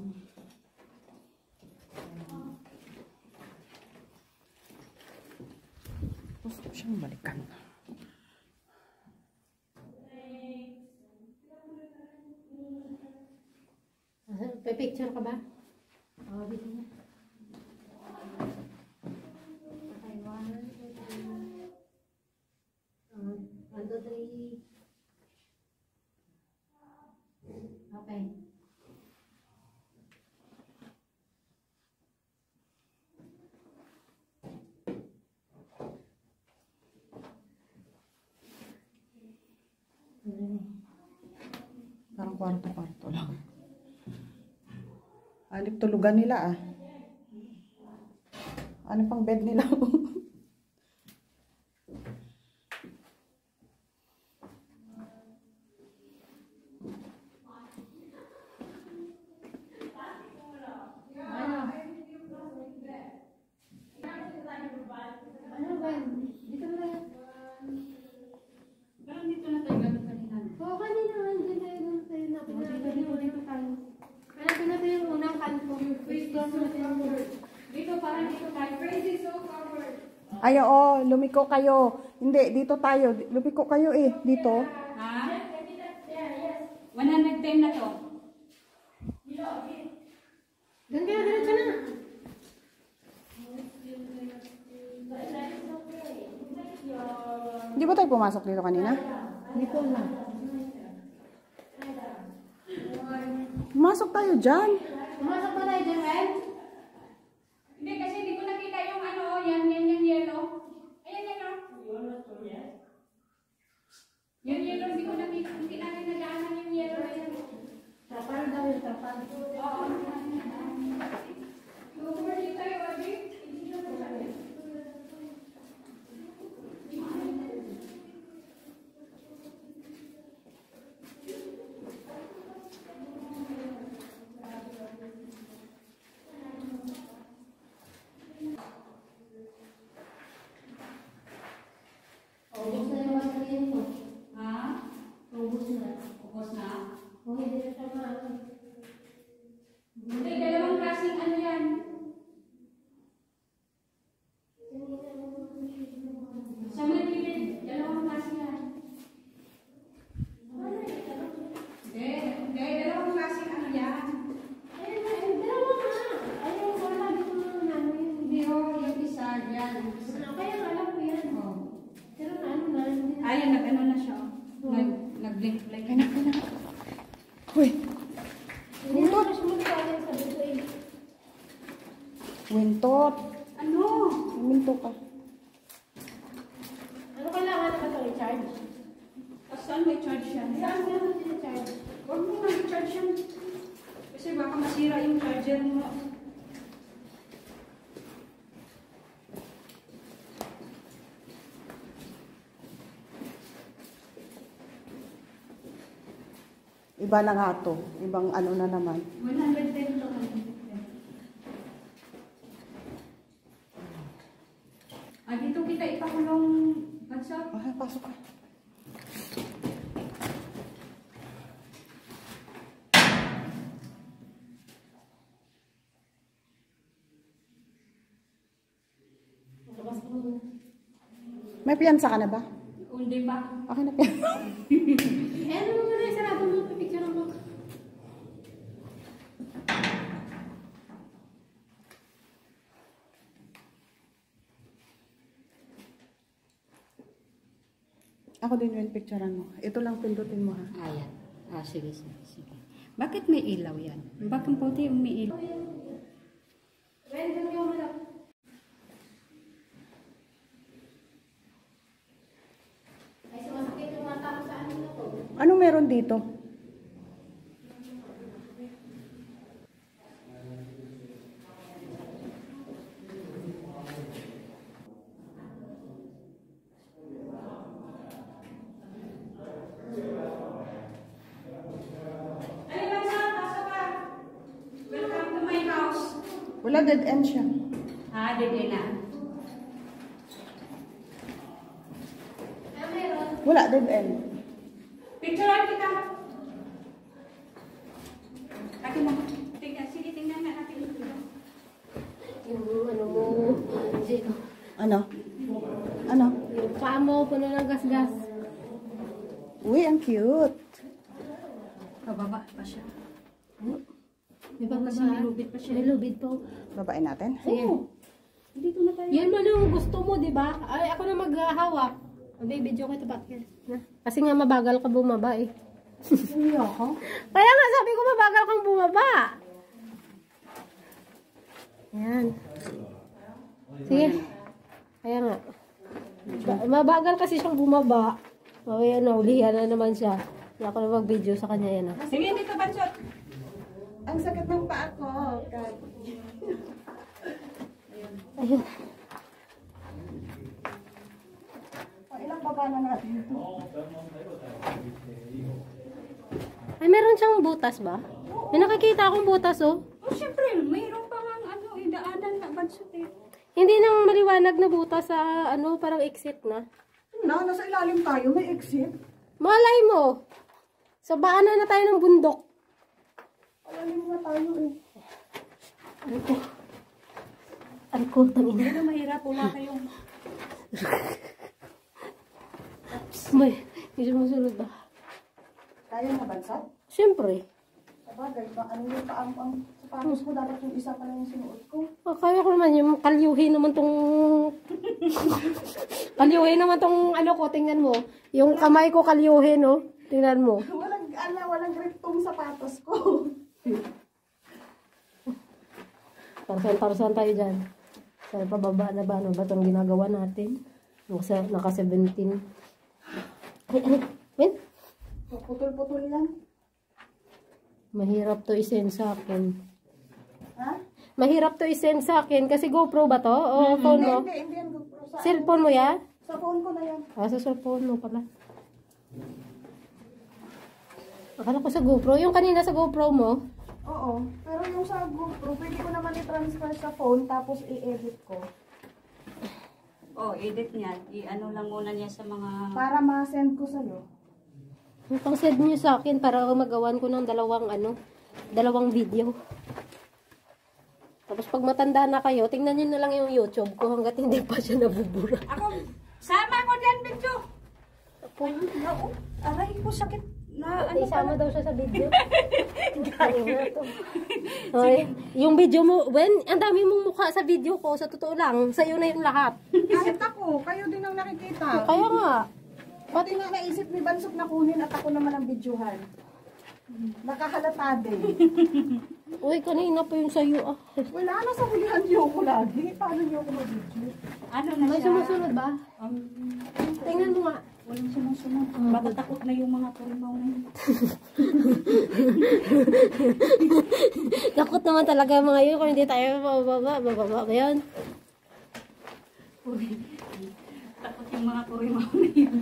Gusto siyang balikan.
Picture ka ba? Oo, dito na. Okay, 1, 2, 3. Okay.
Parang kwarto-kwarto lang. Alip tulugan nila ah. Ano pang bed nila?
Ano ba? Dito na yan.
Parang dito na tayo gano'n kanina.
Oo, kanina nga. Dito tayo dito tayo. Hanapin natin yung unang kanto.
Dito, parang dito tayo. Crazy so covered.
Ay, oo, lumiko kayo. Hindi, dito tayo. Lumiko kayo eh, dito.
Ha? 110 na to.
Doon kaya, diretso na.
Hindi ba tayo pumasok dito kanina?
Hindi ko na.
Pumasok tayo dyan.
Pumasok ba tayo dyan, Ren?
Hindi, kasi hindi ko nakita yung ano, yan yung yellow. Ayan yan o. Yung yellow, hindi ko nakita. Hindi natin nadaanan yung yellow na yan.
Trapal daw yung trapal.
Oo. Over dito tayo, Audrey. Hindi na po sabi.
Ubus na yung wasarin mo.
Ha?
Ubus na.
Ubos na?
Kung hindi na siya maano.
Hindi, dalawang klaseng ano yan. Sa magigilid, dalawang klase yan. Hindi, dalawang klaseng ano yan.
Ayun na, dalawa nga. Ayun, wala dito mga namin.
Hindi o, yung isa yan.
Kaya nga, alam ko yan. Pero ano na, hindi na.
Ayan, nag-ano na siya. Nag-blink-blink.
Anak. Uy,
Hindi na siya magkakaroon sa dito eh.
wintot.
Ano?
Minto ka.
Ano kailangan na ito i-charge?
Saan may charge yan?
Saan mo naman i-charge?
Huwag mo nga i-charge yan. Kasi baka masira yung charger mo.
Iba na nga to. Ibang ano na naman.
110 to. Dito kita ipakulong WhatsApp.
Okay, pasok ka. May piyansa ka na ba?
Hindi ba?
Okay na piyansa.
Eh, ano mo na, sarado mo, pipicture mo.
Ako din yung picturean mo. Ito lang pindutin mo ha.
Ayan. Sige. Bakit may ilaw yan? Bakit puti yung may ilaw?
Ren, doon yung malap. Ay, sumasakit yung mata ko sa ano na to.
Anong meron dito? Wala, dead end siya.
Dede na.
Wala, dead end.
Picturean kita. Akin mo. Sige, tingnan na natin.
Yung ano mo,
Ano? Ano?
yung paa mo, puno ng gas-gas.
Uy, ang cute.
Pababa pa siya.
Di ba
Kasi may lubid pa siya.
May lubid po.
Babain natin.
Sige.
Dito na tayo.
Yan man yung gusto mo, di ba? Ay, ako na maghahawak. Video kita ba? Kasi nga mabagal ka bumaba eh.
Hindi ako.
Kaya nga sabi ko mabagal kang bumaba. Ayan. Sige. Kaya nga. Mabagal kasi siyang bumaba. Kaya naulihan na naman siya. Hindi ako na mag-video sa kanya yan.
Sige, dito Bansot.
Ang sakit ng paa ko.
Ayun.
Ilang baba na natin ito?
Ay, meron siyang butas ba? May nakikita akong butas oh.
Oh, syempre, mayroon pa nga idaanan na Bansot eh.
Hindi nang maliwanag na butas sa parang exit na.
Nasa ilalim tayo. May exit.
Malay mo. Sa baanan na tayo ng bundok.
Ilalim na tayo eh.
Ay ko, tangina.
Hindi na mahirap. Wala kayong...
May, hindi sumusunod ba?
Kaya na Bansot?
Siyempre.
Sabagay, ano yung paang sapatos mo, dapat yung isa pala yung sinuot ko.
Kaya ko naman yung kalyuhin naman tong... kalyuhin naman tong ko, tingnan mo. Yung kamay ko kalyuhin, no? Tingnan mo.
Walang grip tong sapatos ko.
Parsan tayo dyan. Sa pababa na ba? Ano ba itong ginagawa natin? Naka 17. Ay, Win?
Putol-putol yan.
Mahirap to isend sa akin.
Ha?
Mahirap to isend sa akin kasi GoPro ba to? O phone mo?
Hindi yan GoPro.
Cellphone mo ya?
Sa phone ko na yan.
Sa cellphone mo pala. Akala ko sa GoPro. Yung kanina sa GoPro mo?
Oo. Pero yung sa GoPro, pwede ko naman i-transfer sa phone tapos i-edit ko.
Oh, edit niya. I-ano lang muna niya sa mga...
Para ma-send ko sa'yo.
Pang-send niyo sa akin para magawan ko ng dalawang video. Tapos pag matanda na kayo, tingnan niyo na lang yung YouTube ko hanggat hindi pa siya nabubura.
Ako, sama ko dyan, Benjo. Aray ko, sakit na ano
Isama daw siya sa video. Okay. Yung video mo, ang dami mong mukha sa video ko, sa totoo lang, sa'yo na yung lahat.
Kahit ako, kayo din ang nakikita.
Kaya nga.
Pati nga naisip ni Bansot na kunin at ako naman ang videohan. Nakahalata din.
Uy, kanina pa yung sa'yo ah.
Wala na sa hulihan niyo ko lagi. Paano niyo ako mag-video?
Ano na
May
siya?
sumusunod ba? Tingnan mo nga.
Walang sumusunod. Baka takot na yung mga kurimaw na yun.
Takot naman talaga mga yun kung hindi tayo bababa ba yun?
Takot yung mga kurimaw na yun.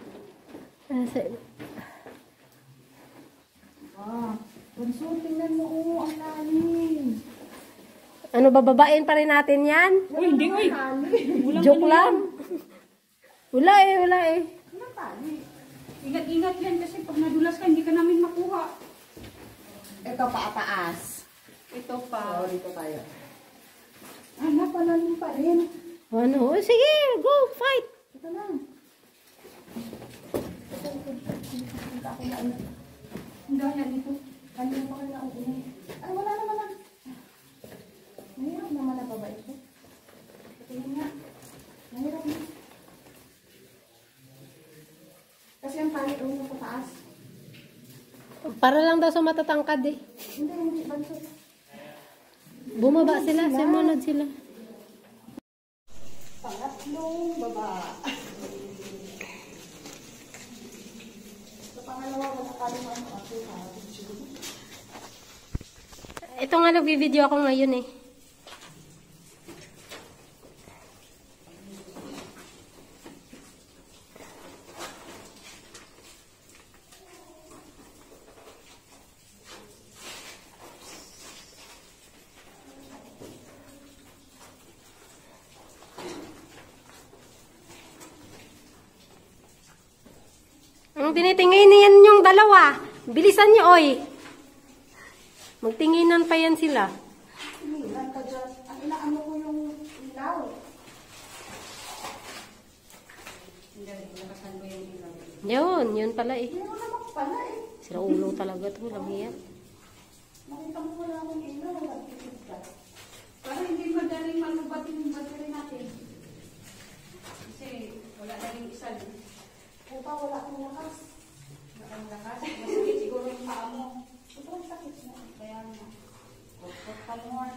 Bansot, tingnan mo. Oo, ang lalim.
Ano, bababain pa rin natin yan?
Uy, hindi, uy.
Joke lang. Wala eh.
Anong tali?
Ingat-ingat yan kasi pag nadulas ka, hindi ka namin makuha.
Ito paataas.
Ito pa.
Oo, dito tayo. Napalalim pa rin.
Ano? Oh, sige, go, fight!
Ito na.
Hindi yan ito.
Kanina pa kayo nauuna. Ay, wala naman lang. Mahirap naman na baba ito. Tingnan nga. Mahirap na. Kasi ang tali ulo sa taas.
Para lang daw sa matatangkad eh.
Hindi, Bansot.
Bumaba sila, sumunod sila.
Pangatlong baba. Sa pangalawa, matakaluman ko ako.
Ito nga nag-video ako ngayon eh. Anong tinitingin niyan yung dalawa? Bilisan niyo, oy. Magtinginan pa yan sila.
Tinginan ka dyan. Ang inaano ko yung ilaw.
Yun pala eh.
Hindi mo naman pala eh.
Sila ulo talaga to, lang yan.
Nakita mo wala akong ilaw. Nagtitid ka.
Para hindi madaling malubat yung battery natin. Kasi wala na rin isa.
Puta, wala akong lakas.
Walang lakas. Masakit siguro yung paa mo.
Sobrang sakit mo.
Kaya nga. Kot pa more.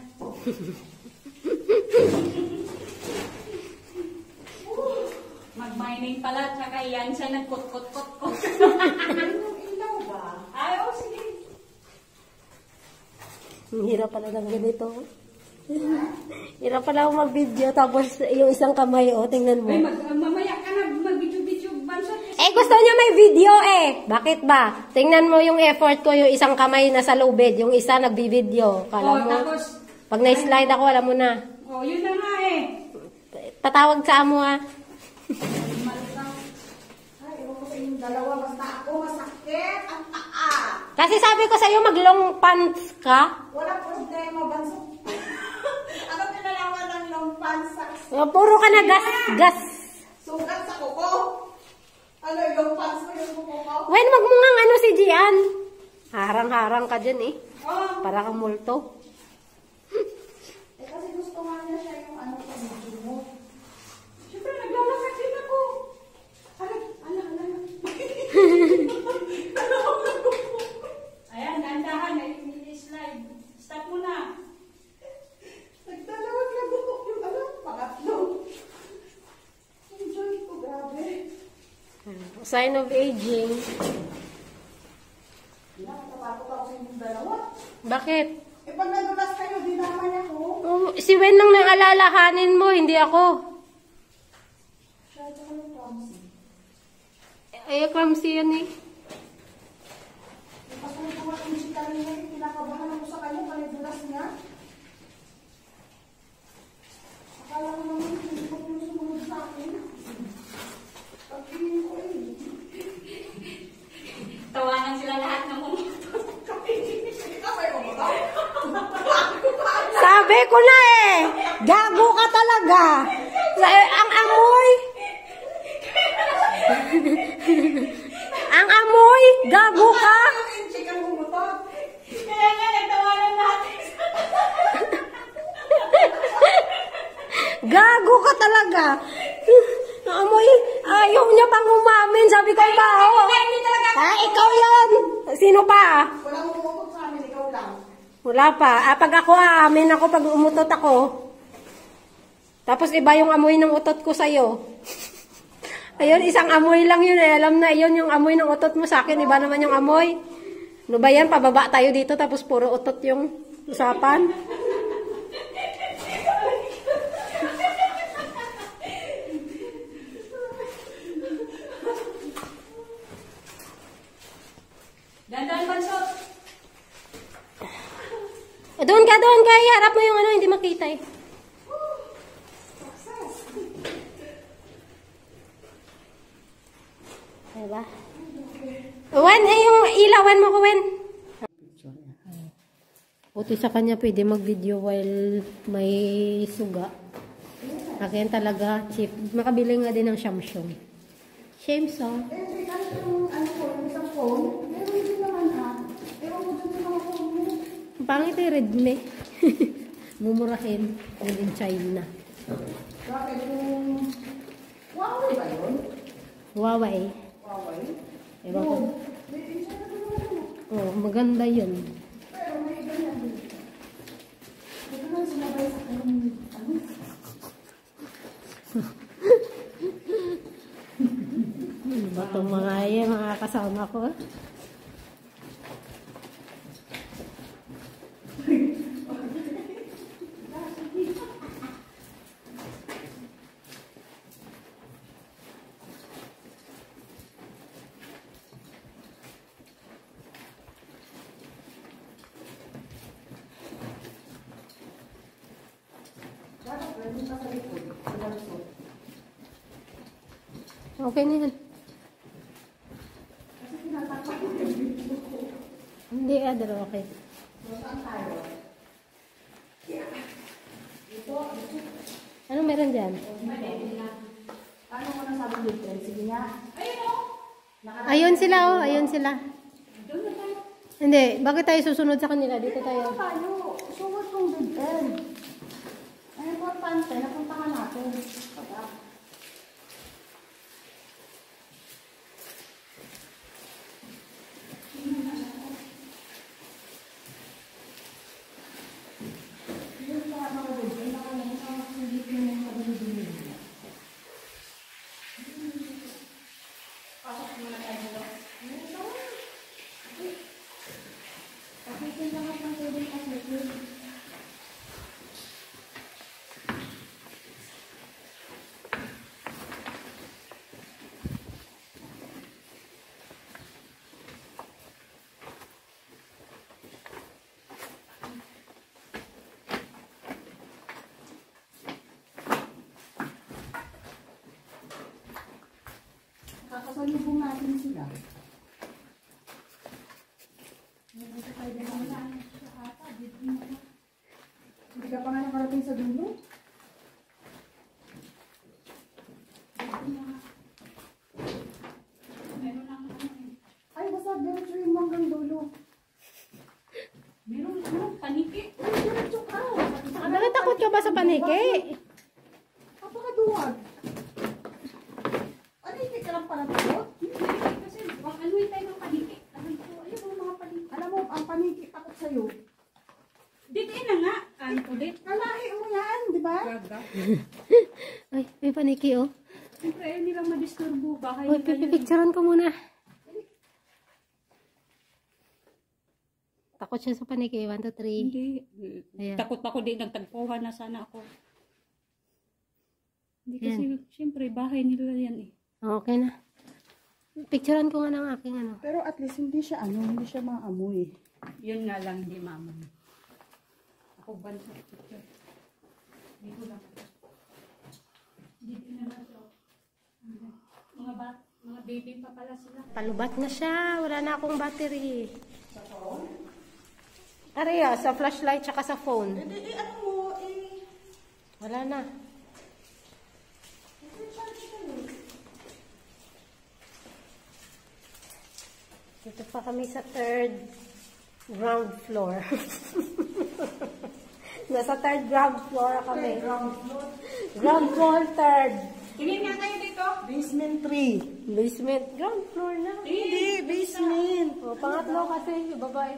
Mag-mining pala, tsaka yan siya nagkot-kot-kot-kot.
Yung ilaw ba?
Ay, oh, sige.
Ang hirap pala ng ganito. Hirap pala ako mag-video tapos yung isang kamay, oh, tingnan mo.
Ay, mamaya ka na mag-video-video, Bansot.
Eh, gusto niya may video eh. Bakit ba? Tingnan mo yung effort ko, yung isang kamay nasa lubid, yung isa nagbi-video. Kala mo,
tapos,
pag na-slide ako, alam mo na.
oh, yun na nga eh.
Patawag sa amo ha.
Ay, ewan ko sa inyong dalawa. Basta ako masakit ang paa.
Kasi sabi ko sa'yo, mag-long pants ka.
Walang problema, Banso. Ano pinalaman ng long pants sa
Puro ka na gas.
sugat sa kuko? Ano yung long pants mo yung kuko ko?
When wag mo ngang ano si Gian. Harang-harang ka dyan eh.
Oh,
Para kang multo.
eh kasi gusto nga niya siya yung ano sa video mo.
Siyempre, naglalakad din ako.
Ay, ala.
Ayan, dandahan, slide. Stop mo na.
Nagdalawag na butok yung ano, pangatlo. Enjoy ko, grabe.
Sign of aging.
Nakatatakot ako sa inyong dalawa.
Bakit?
Eh pag nadulas kayo, di naman ako.
Oh, si Wen lang nang alalahanin mo, hindi ako.
Siya, tsaka yung clumsy.
Ay, clumsy yan eh.
Pasulit-ulit yung chika niya, kinakabahan ako sa kanya, palidulas niya. Akala ko naman, hindi ko yung sumunod sa akin. Pag-tingin ko eh.
Tawanan sila lahat ng mga.
Ikaw may umutot?
Sabi ko na eh, gago ka talaga. Ang amoy. Ang amoy, gago ka.
Yung chika mo umutot.
Kaya nga, nagtawanan natin.
Gago ka talaga. Ang amoy, ayaw niya pang umamin. Sabi ko, baho. Ah, ikaw yan. Sino pa?
Walang umutot sa amin, ikaw lang.
Wala pa. Pag ako aamin ako, pag umutot ako. Tapos iba yung amoy ng utot ko sa'yo. Ayun, isang amoy lang yun eh. Alam na, yun yung amoy ng utot mo sa akin. Iba naman yung amoy. Ano ba yan? Pababa tayo dito tapos puro utot yung usapan.
Dandan, Bansot.
Doon ka. Harap mo yung ano, hindi makita eh. Diba? Wen, yung ilawan mo ko, Wen. Buti sa kanya pwede mag-video while may suga. Akin talaga, cheap. Makabili nga din ng Samsung. Samsung.
Eh, hindi kahit yung ano ko, yung isang phone, meron din naman ha. Ewan ko dun yung mga phone mo.
Pangit eh, Redmi. Mumurahin. Made in China.
Bakit yung... Huawei ba yun?
Huawei.
Huawei?
Ewan ko.
Made in China ba naman?
Oh, maganda yun.
Pero may ganyan din. Ito na sinabay sa kanyang ano?
Ano ba itong mga kasama ko?
Dapat pwede pa sa likod. Sa likod.
Okay na yan. brother, okay. Ano meron dyan?
Ano ko na sabi dito? Sige nga.
Ayun sila, oh. Ayun sila. Hindi. Bakit tayo susunod sa kanila? Dito tayo.
Tayo, suwag kong bigyan. Ang importante, napuntahan natin. Kakasalubong natin sila. Hindi ka pa nga nakarating sa dulo? Ay, basta diretso yung hanggang dulo.
Meron paniki.
Ay, diretso ka.
Nakatakot ka ba sa paniki?
Kapakaduwag. Ano, hindi ka lang pala dito?
Kasi anuin tayo ng paniki. Ayun ang mga paniki.
Alam mo, ang paniki takot sa'yo.
Dito na nga. Ano ulit?
Kalahi mo yan, di ba?
Gaga.
Ay, may paniki, oh.
Siyempre ayaw nilang madisturbo. Bahay
Uy,
nila yun.
pipicturean ko muna. Takot siya sa paniki. 1, 2, 3.
Hindi.
Ayan.
Takot ako din. Nagtagpuhan na sana ako. Hindi
Yan.
kasi, siyempre, bahay nila yan eh.
Okay na. Picturean ko nga ng aking ano.
Pero at least hindi siya hindi siya maamoy.
Yun nga lang, hindi mama. Ako ba sa picture? Dito lang. Dito na lang ito. Mga baby pa pala sila.
Palubat na siya. Wala na akong battery. Sa phone? Areya, sa flashlight tsaka sa phone.
Ano mo,
Wala na. Dito pa kami sa 3rd ground floor. Nasa 3rd ground floor kami. Ground floor 3rd.
Tingin nga kayo dito.
basement 3.
Basement. Ground floor na.
Hindi, basement.
O, pangatlo kasi, babae.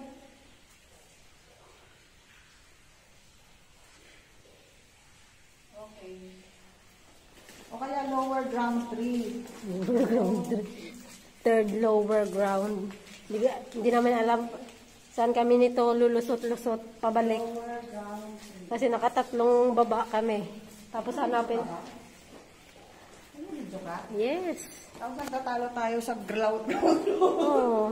Okay.
O kaya lower ground 3.
Ground 3rd lower ground. Hindi namin alam saan kami nito lulusot-lusot pabalik.
Lower ground 3.
Kasi nakatatlong baba kami. Tapos hanapin.
Ano dito ka?
Yes.
Tapos nagtatalo tayo sa ground.
Oo.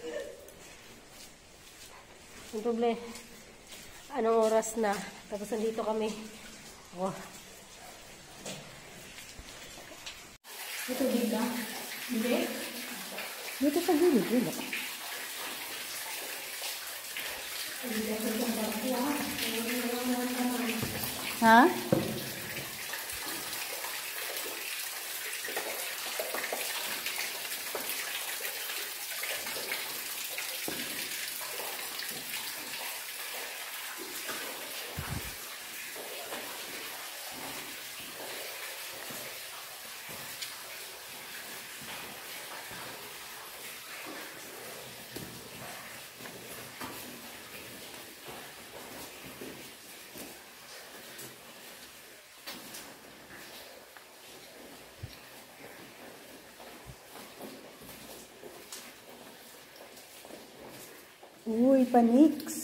Ang problema. Anong oras na? Tapos nandito kami. Oh.
Ito dito. Hindi.
Dito sa gilid, dito. Ha? Uy, Panix.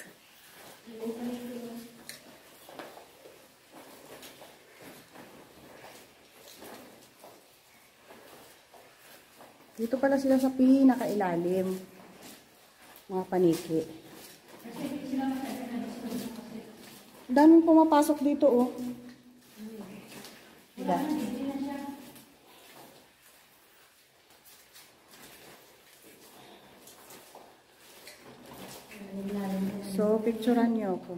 Dito pala sila sa pinakailalim. Mga paniki. Daming pumapasok dito, oh. Diba? picturean niyo ako.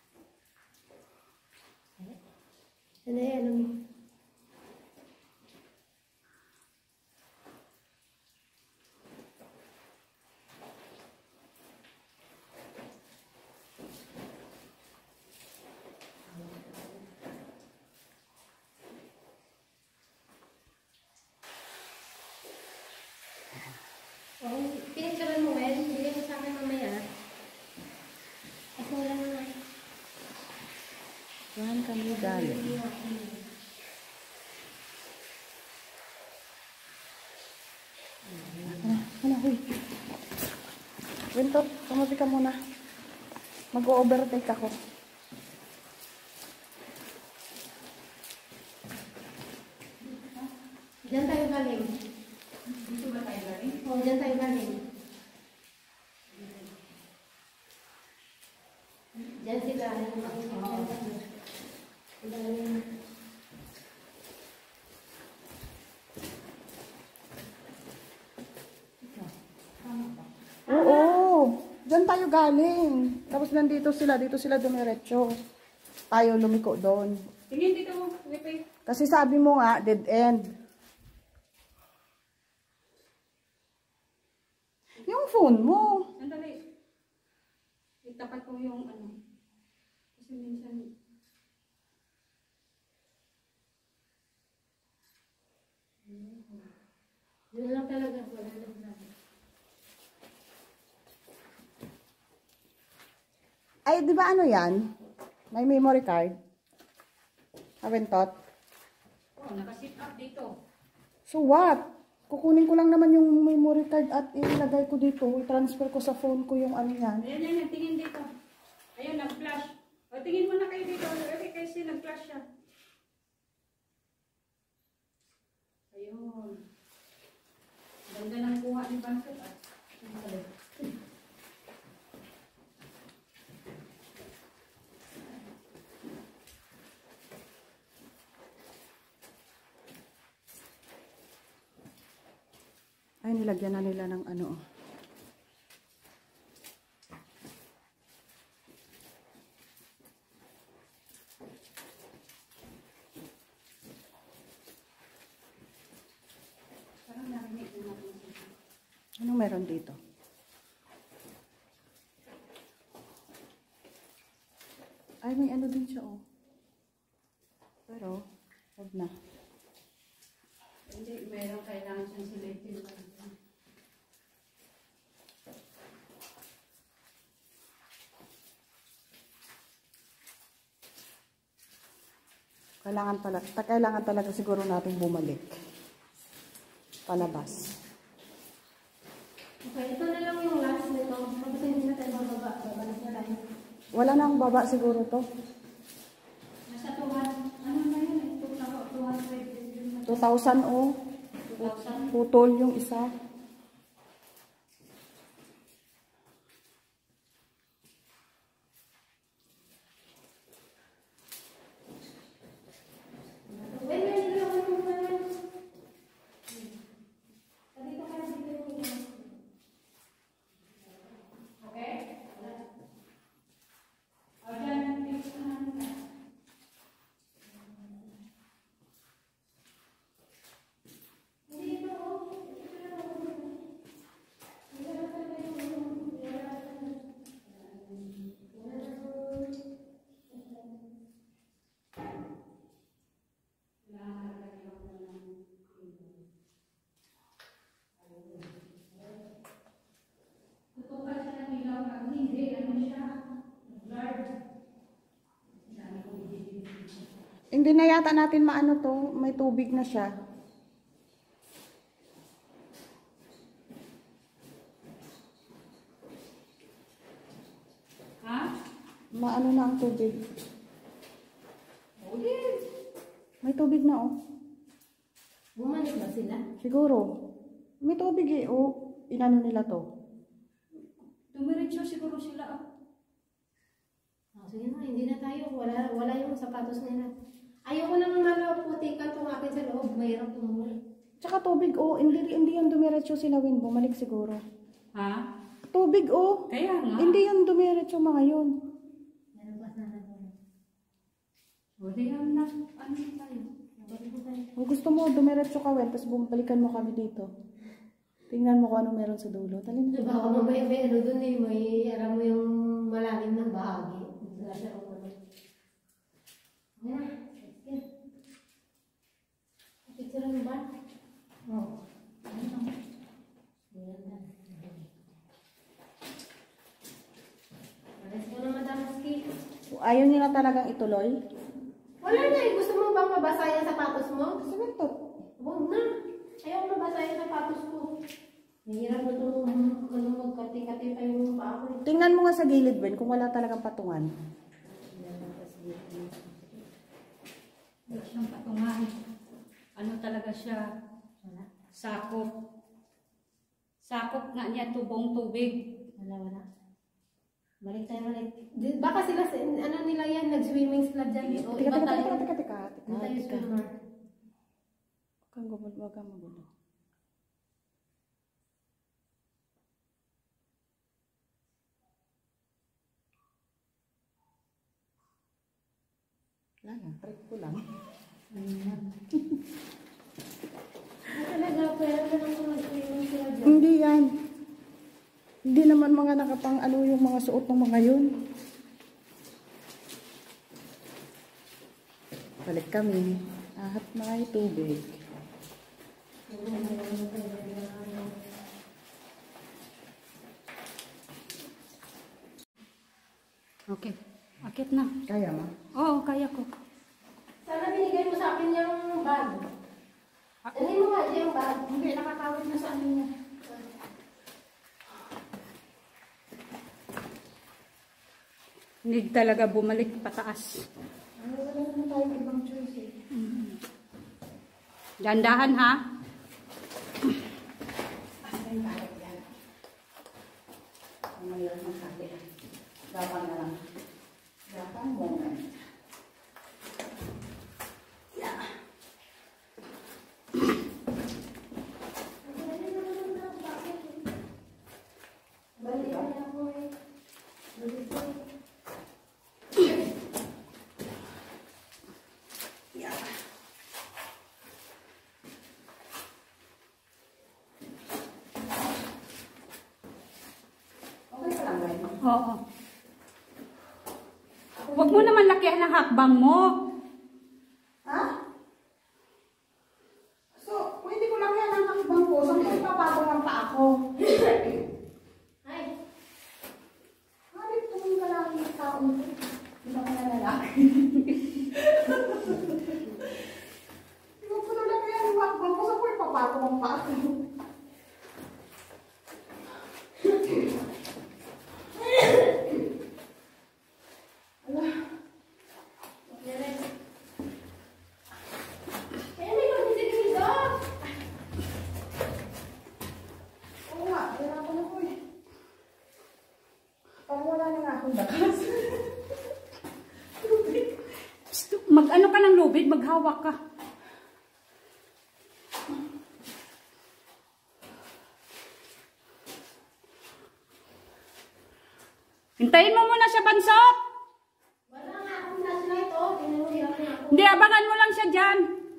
Ano mo? Pinicturean mo, Well. Bigay mo sa akin mamaya. Ako lang na.
Saan kami galing? Ano, huy. Wintot, tumabi ka muna. Mag-overtake ako.
Diyan tayo galing.
Dito ba tayo galing?
Oo, diyan tayo galing. Diyan sila.
Oo, dyan tayo galing. Tapos dito sila dumiretso. Tayo lumiko doon.
Tingin dito mo, Wipi.
Kasi sabi mo nga, dead end. Yung phone mo.
Sandali. Itapat ko yung ano. Kasi minsan...
Yun lang talaga. Wala lang sabi.
Ay, di ba ano yan? May memory card. Awentot.
Oh, naka-sit up dito.
So what? Kukunin ko lang naman yung memory card at ilagay ko dito. I-transfer ko sa phone ko yung ano yan.
Ayan, tingin dito. Ayun, nag-flash. O, tingin mo na kayo dito. Kasi nag-flash siya. Ayun. Ganda ng kuha ni Bantot.
Ay, nilagyan na nila ng ano. Anong meron dito? Ay, may ano din siya, oh. Pero, wag na.
Hindi, meron kailangan siyang selective.
Kailangan talaga siguro natin bumalik. Palabas.
Okay, ito na lang yung last nito. Tapos hindi na tayo bababa. Babalik na tayo.
Wala nang baba siguro to.
Nasa 200, ano na yun eh? 200.
2,000 oh.
2,000.
Putol yung isa. Hindi na yata natin maano to. May tubig na siya.
Ha?
Maano na ang tubig. May tubig na oh.
Bumalik ba sila?
Siguro. May tubig eh. Oh, inano nila to.
Dumiretso siguro sila.
Oh, sige na, hindi na tayo. Wala yung sapatos nila. Ayoko nang malaputikan itong akin sa loob. Mayroong tumuloy.
Tsaka tubig oh. Hindi yan dumiretso sila Win. Bumalik siguro.
Ha?
Tubig, oh.
Kaya nga.
Hindi yan dumiretso mga yun.
O, di yan na. Ano tayo?
Kung gusto mo, dumiretso ka, well, tapos bumalikan mo kami dito. Tingnan mo kung ano meron sa dulo. Talin mo.
Baka mamaya may ano dun eh, may alam mo yung malalim ng bahagi. Wala siya kung ano. Ayan, sige. Picture mo ba? Oo. Alas mo na, Madam Ski.
Ayaw niyo na talagang ituloy?
Wala na eh. Gusto mo bang mabasa yung sapatos mo?
Semento.
Huwag na. Ayaw mabasa yung sapatos ko. Mahirap na ito magkati-kati pa yung paa ko.
Tingnan mo nga sa gilid, Ben, kung wala talagang patungan.
Huwag siyang patungan. Ano talaga siya? Sakop. Sakop nga niya tubong tubig.
Wala. Balik tayo ulit. Baka sila, ano nila yan, nag-swimming sila dyan. O iba tayo.
Teka.
Iba tayo swimmer.
Huwag kang magulo. Wala lang, trick ko lang.
Talaga, pero na lang kung nag-swimming sila dyan.
Hindi yan. Hindi naman mga nakapang ano yung mga suot ng mga yun. Balik kami. Ahap na kayo tubig.
Okay. Akit na.
Kaya ma?
Oo, kaya ko.
Sana binigay mo sa akin yung bag. Ano mo nga yung bag?
Hindi, nakakawit na sa amin niya.
Need talaga bumalik pataas.
Wala naman tayong ibang choice eh.
Dandahan ha.
Asan yung kahit yan? Ang mayroon ng kahit. Gapan na lang. Gapan moment. Yeah.
Balik ako eh.
Oo. Huwag mo naman lakihan ang hakbang mo.
Ha? So, pwede ko lang yan ang hakbang ko. Saan ko ipapatong ang paa ko?
Ay,
Hanip tuming ka lang yung taong ko. Hindi ako na lalaki. Huwag ko na lang yan ang hakbang ko. Saan ko ipapatong ang paa ko?
kaya may mag-isip dito.
Oo nga, hirapan ako eh. Parang wala na nga akong bakas.
Mag-ano ka ng lubid, maghawak ka. Hintayin mo muna siya, Bansot.
Wala nga akong flashlight oh. Tingnan mo, hirap na ako.
Hindi, abangan mo lang siya dyan.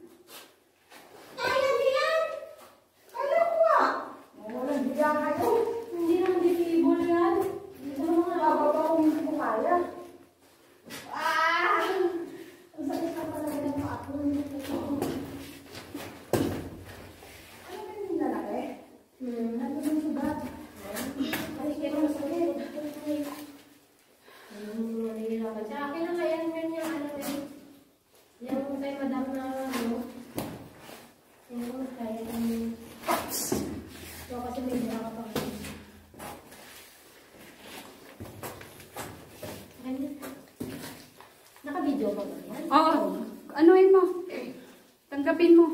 Kaya niyan!
Kaya ko nga. Walang biya kayo.
Hindi naman difficult yan. Dito mo nga.
Bababa kung hindi ko kaya.
Ah! Ang sakit na pala ng paa ko.
Ano ba yung lalaki? Ano ba yung sugat?
Ay, kaya mo masakit. Nahihirapan siya. Akin na nga yan yung ano eh. Yung kay madam na ano. Yung kaya yung... So, kasi may hira ka pa. Ganyan. Naka-video ba ba yan?
Oo, anuhin mo. Tanggapin mo.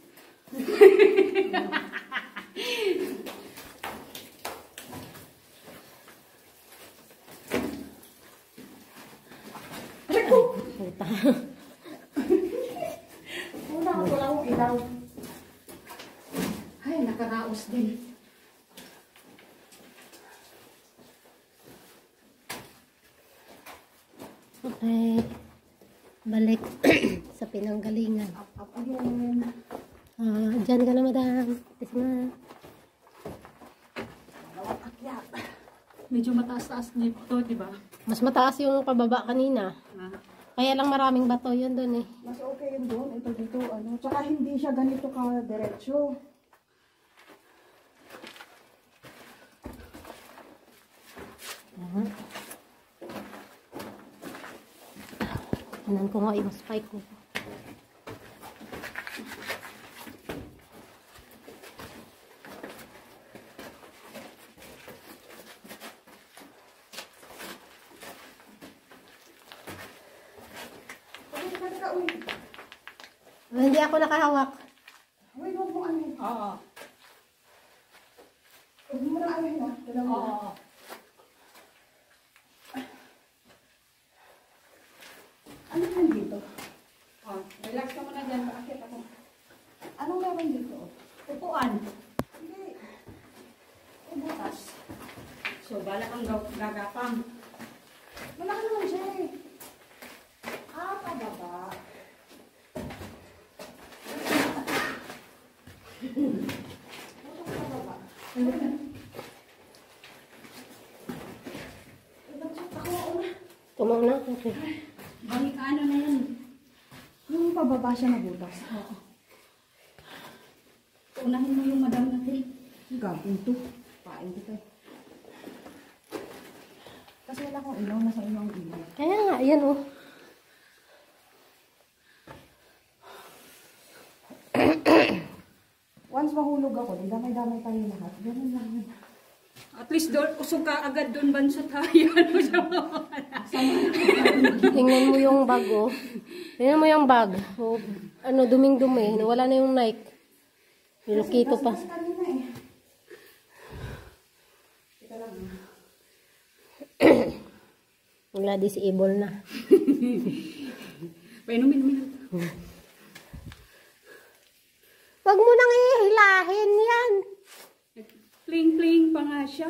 Puta.
Una ko wala akong ilaw.
Ay, nakaraos din.
Balik sa pinanggalingan.
Up, ayun.
Dyan ka na, madam. Tis na.
Akyat.
Medyo mataas-taas dito, di ba?
Mas mataas yung pababa kanina.
Ah.
Kaya lang maraming bato yun dun eh.
Mas okay yun doon. Ito dito, ano. Tsaka hindi siya ganito ka-diretso.
Tingnan ko nga yung spike ko.
Uy.
Hindi ako nakahawak.
Uy, huwag mo ano.
Oo.
Huwag mo na ano na. Dalawa na.
Oo.
Ano yan dito?
Oh, relax ka muna dyan. Bakit ako?
Anong meron dito?
Upuan.
Hindi. Ay, butas.
So, bala kang gagapang.
Malaki naman siya eh. Pababa. Pababa.
Tumaw na. Okay.
Balik ano na yan.
Yung pababa siya na butas.
Oo. Unahin mo yung madam natin.
Gagawin to. Pain ko tayo. Kasi wala akong ilaw. Nasa ilaw ang ilaw.
Kaya nga, yan oh.
Once mahulog ako, di damay-damay tayo lahat. Ganun lang yun.
At least doon, usog ka agad doon bansot tayo. Ano siya mo?
Tingnan mo yung bag oh. Tingnan mo yung bag. Oh, ano, duming-dumi. Wala na yung Nike. Nilukito pa.
Kasi kanina eh. Teka lang.
Wala, disable na.
Painumin.
Wag mo nang ihilahin yan.
Pling-pling pa nga siya.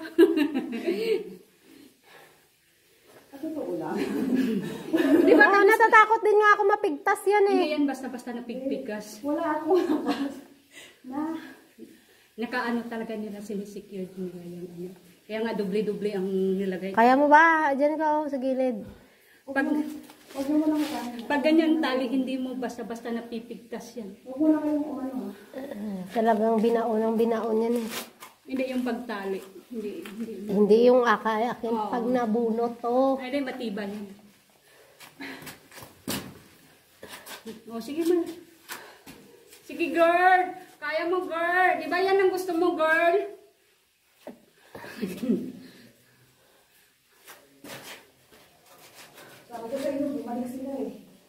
Totoo lang.
Di ba? Natatakot din nga ako mapigtas yan eh.
Hindi yan basta-basta napigpigas.
Wala ako na.
Nakaano talaga nila, sinisecured nila yung ano. Kaya nga doble-doble ang nilagay.
Kaya mo ba? Diyan ka oh, sa gilid.
Huwag mo lang kanin.
Pag ganyan tali, hindi mo basta-basta napipigtas yan.
Huwag mo lang kayong umano ha.
Talagang binaon yan eh.
Hindi yung pagtali. Hindi.
Hindi yung akin
Oo.
pag nabunot to.
Ay, matibay yan. O, sige man. Sige, girl. Kaya mo, girl. Di ba yan ang gusto mo, girl?
Sabi ko sa inyo, bumalik sila eh.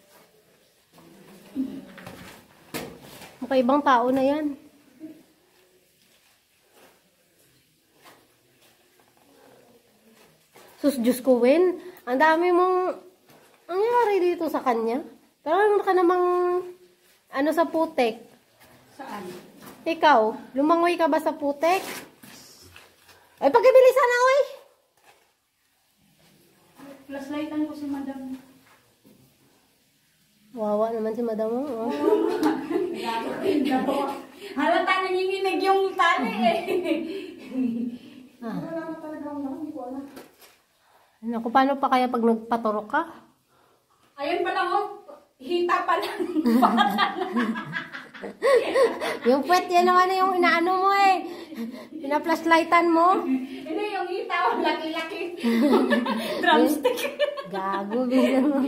Mukha ibang tao na yan. Sus, Diyos ko, Wen. Ang dami mong... Ang nangyari dito sa kanya? Pero ano ka namang... Ano sa putek?
Saan?
Ikaw, lumangoy ka ba sa putek? Ay, pagkibilisan na, oy!
Flashlightan ko si madam.
Wawa naman si madam mo. Oh.
Halata nanginginig yung tali eh.
Wala na talaga ako lang, hindi ko alam.
Naku, paano pa kaya pag nagpaturok ka?
Ayun pa lang, oh. Hita pa lang.
Yung puwet, yan naman na yung inaano mo eh. Pina-flashlightan mo.
Hindi, yung hita, oh. Laki-laki. Drumstick.
Gago, bisan mo.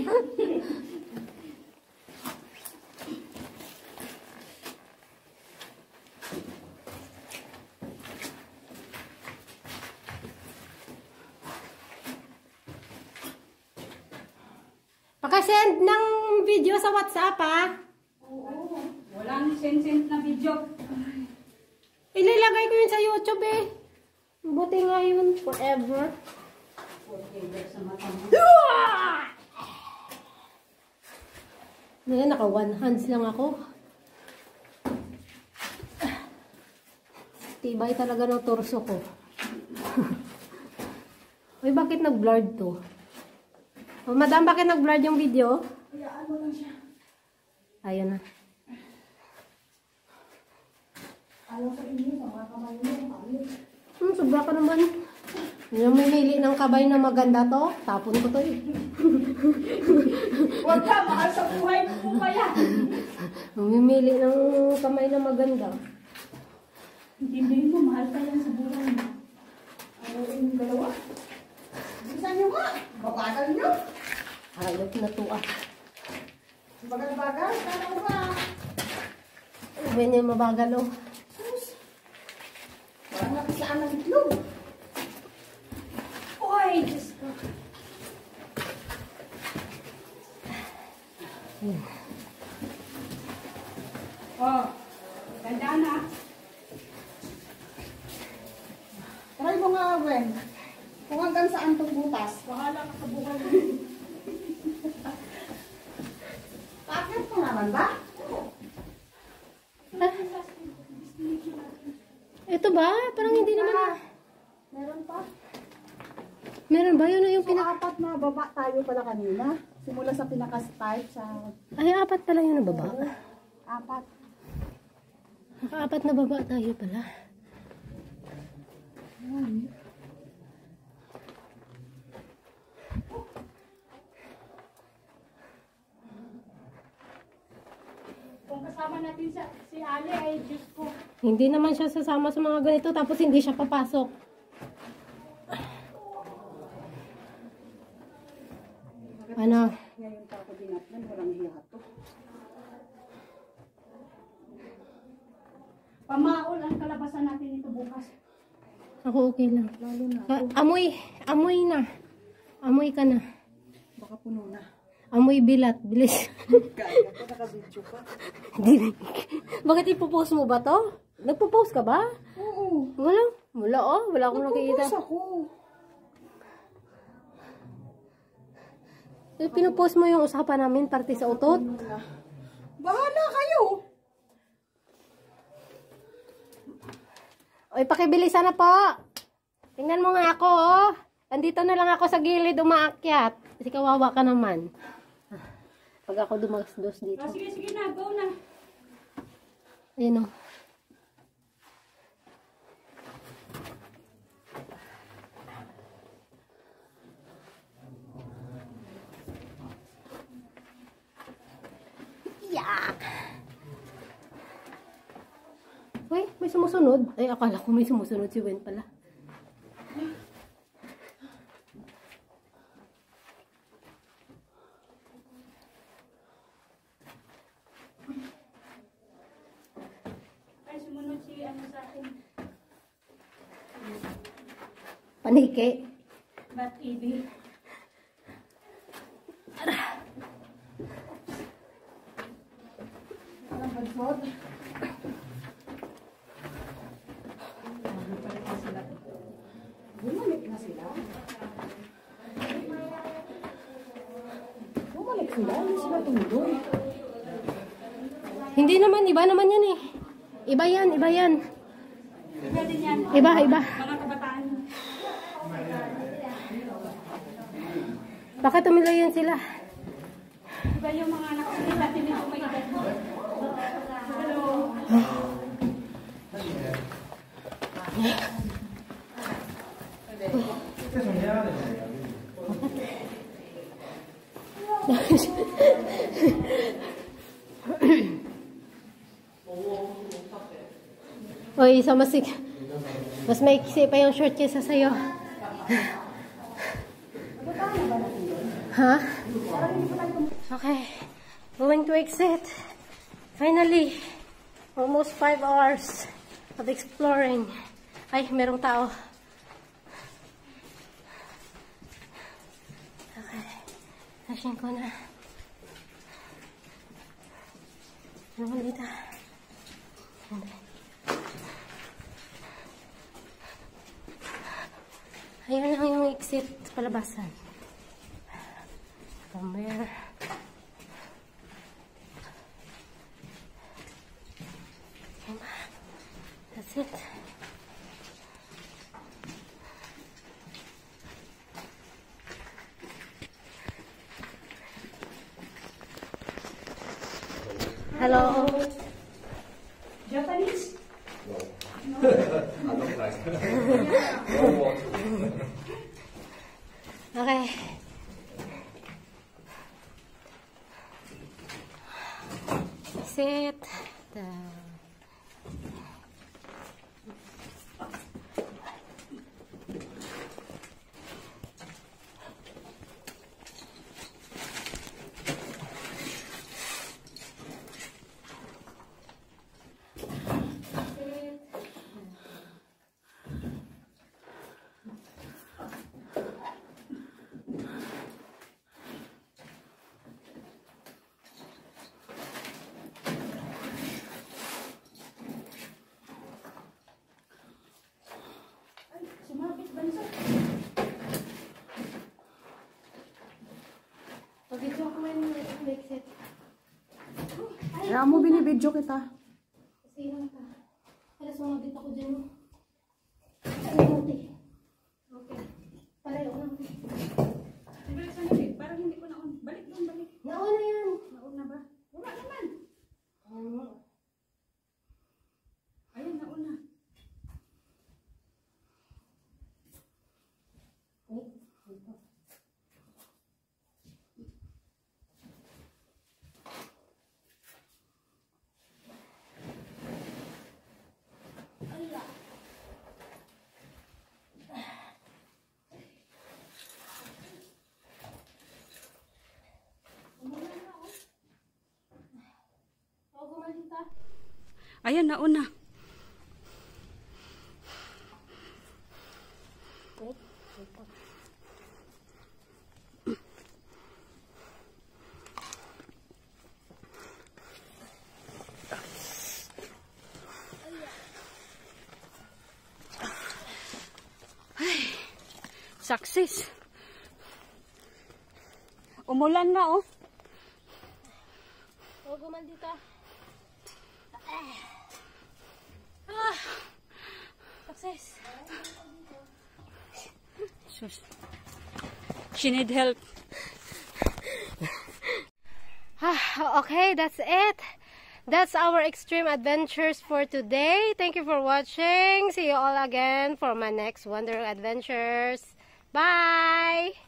Pakasend ng video sa WhatsApp ha.
Oo. Walang sent na video.
Ilalagay ko yun sa YouTube eh. Buti nga yun forever.
Sa mata mo.
Ngayon, naka one hands lang ako. Tibay talaga ng torso ko. Uy, bakit nag-blurred to? Oh, madam, bakit nag-blurred yung video?
Kaya Hayaan mo lang siya.
Ayun na.
Ayaw sa inyo, mga kamay mo.
Sobra ka naman. Yung mamili ng kabay na maganda to, tapon ko to eh.
Huwag ka, mahal sa buhay mo kaya.
Mamimili ng kamay na maganda.
Intindihin mo, mahal ka yan sa buhay mo.
Ayaw yung dalawa. Bisa nyo nga. Babagal nyo.
Hayop na to ah.
Bagal-bagal, tanaw ba?
Sabi niya mabagal oh.
Parang nakisaan ng itlog.
Oy, Diyos ko. Oh, ganda na.
Try mo nga, Gwen. Kung hanggang saan itong butas.
Bahala ka sa buhay mo.
Paakit mo naman ba?
Ito ba? Parang hindi naman ah.
Meron pa.
Meron ba? Yun na yung
So, apat na baba tayo pala kanina. Simula sa pinaka-start sa...
Ay, apat pala yun na baba.
Apat.
Nakaapat na baba tayo pala.
Kung kasama natin si Ali ay Diyos ko.
Hindi naman siya sasama sa mga ganito tapos hindi siya papasok. Ano?
Ngayon pa ako dinatnan, walang hiyato.
Pamaol ang kalabasan natin ito bukas.
Ako okay lang.
Lalo na.
Amoy na. Amoy ka na.
Baka puno na.
Amoy bilat. Bilis.
Kaya ko naka-video pa.
Bakit ipopost mo ba to? Nagpo-post ka ba?
Oo.
Wala oh. Wala akong nakikita.
Nagpo-post ako.
Pinopost mo yung usapan namin parte sa utot.
Bahala kayo.
Oy, pakibilisan na po. Tingnan mo nga ako, oh. Andito na lang ako sa gilid umaakyat. Kasi kawawa ka naman. Pag ako dumasdos dito.
Oh, sige na, go na.
Ayun, oh. Yak! Uy, may sumusunod. Ay, akala ko may sumusunod si Wen pala.
Ay, sumunod si ano sa akin.
Panike.
Bat TV.
Walang bansod. Bumalik na sila. Bumalik sila. Hindi sila tumuloy.
Hindi naman, iba naman yan eh. Iba yan.
Iba din yan.
Iba.
Mga kabataan.
Bakit tumiloy yan sila?
Iba yung mga anak nila. Hindi ko may edad. Hello.
Oy, isa mas maiksi pa yung short kesa sa'yo. Ha? Okay. Going to exit. Finally. Almost 5 hours of exploring. Ay, merong tao. Okay. Tashin ko na. Ano dito? Ayun lang yung exit palabasan. Somewhere. That's it. Hello.
Japanese?
I don't like no water.
Okay. Sit down.
Sumabit bansa.
Pag-video ko man make it.
Kaya mo binibidyo kita.
Kasi lang ka. Para sumabit ako dyan. Okay. Pareho lang.
Sandali, parang hindi ko naon. Balik doon, balik.
Nauna yan.
Naon na ba? Wala naman. Ayun, naon na. Ayan, nauna. Ay, success. Umulan na, oh.
Huwag man dito. Success.
She need help.
Okay, that's it. That's our extreme adventures for today. Thank you for watching. See you all again for my next Wonder Adventures. Bye!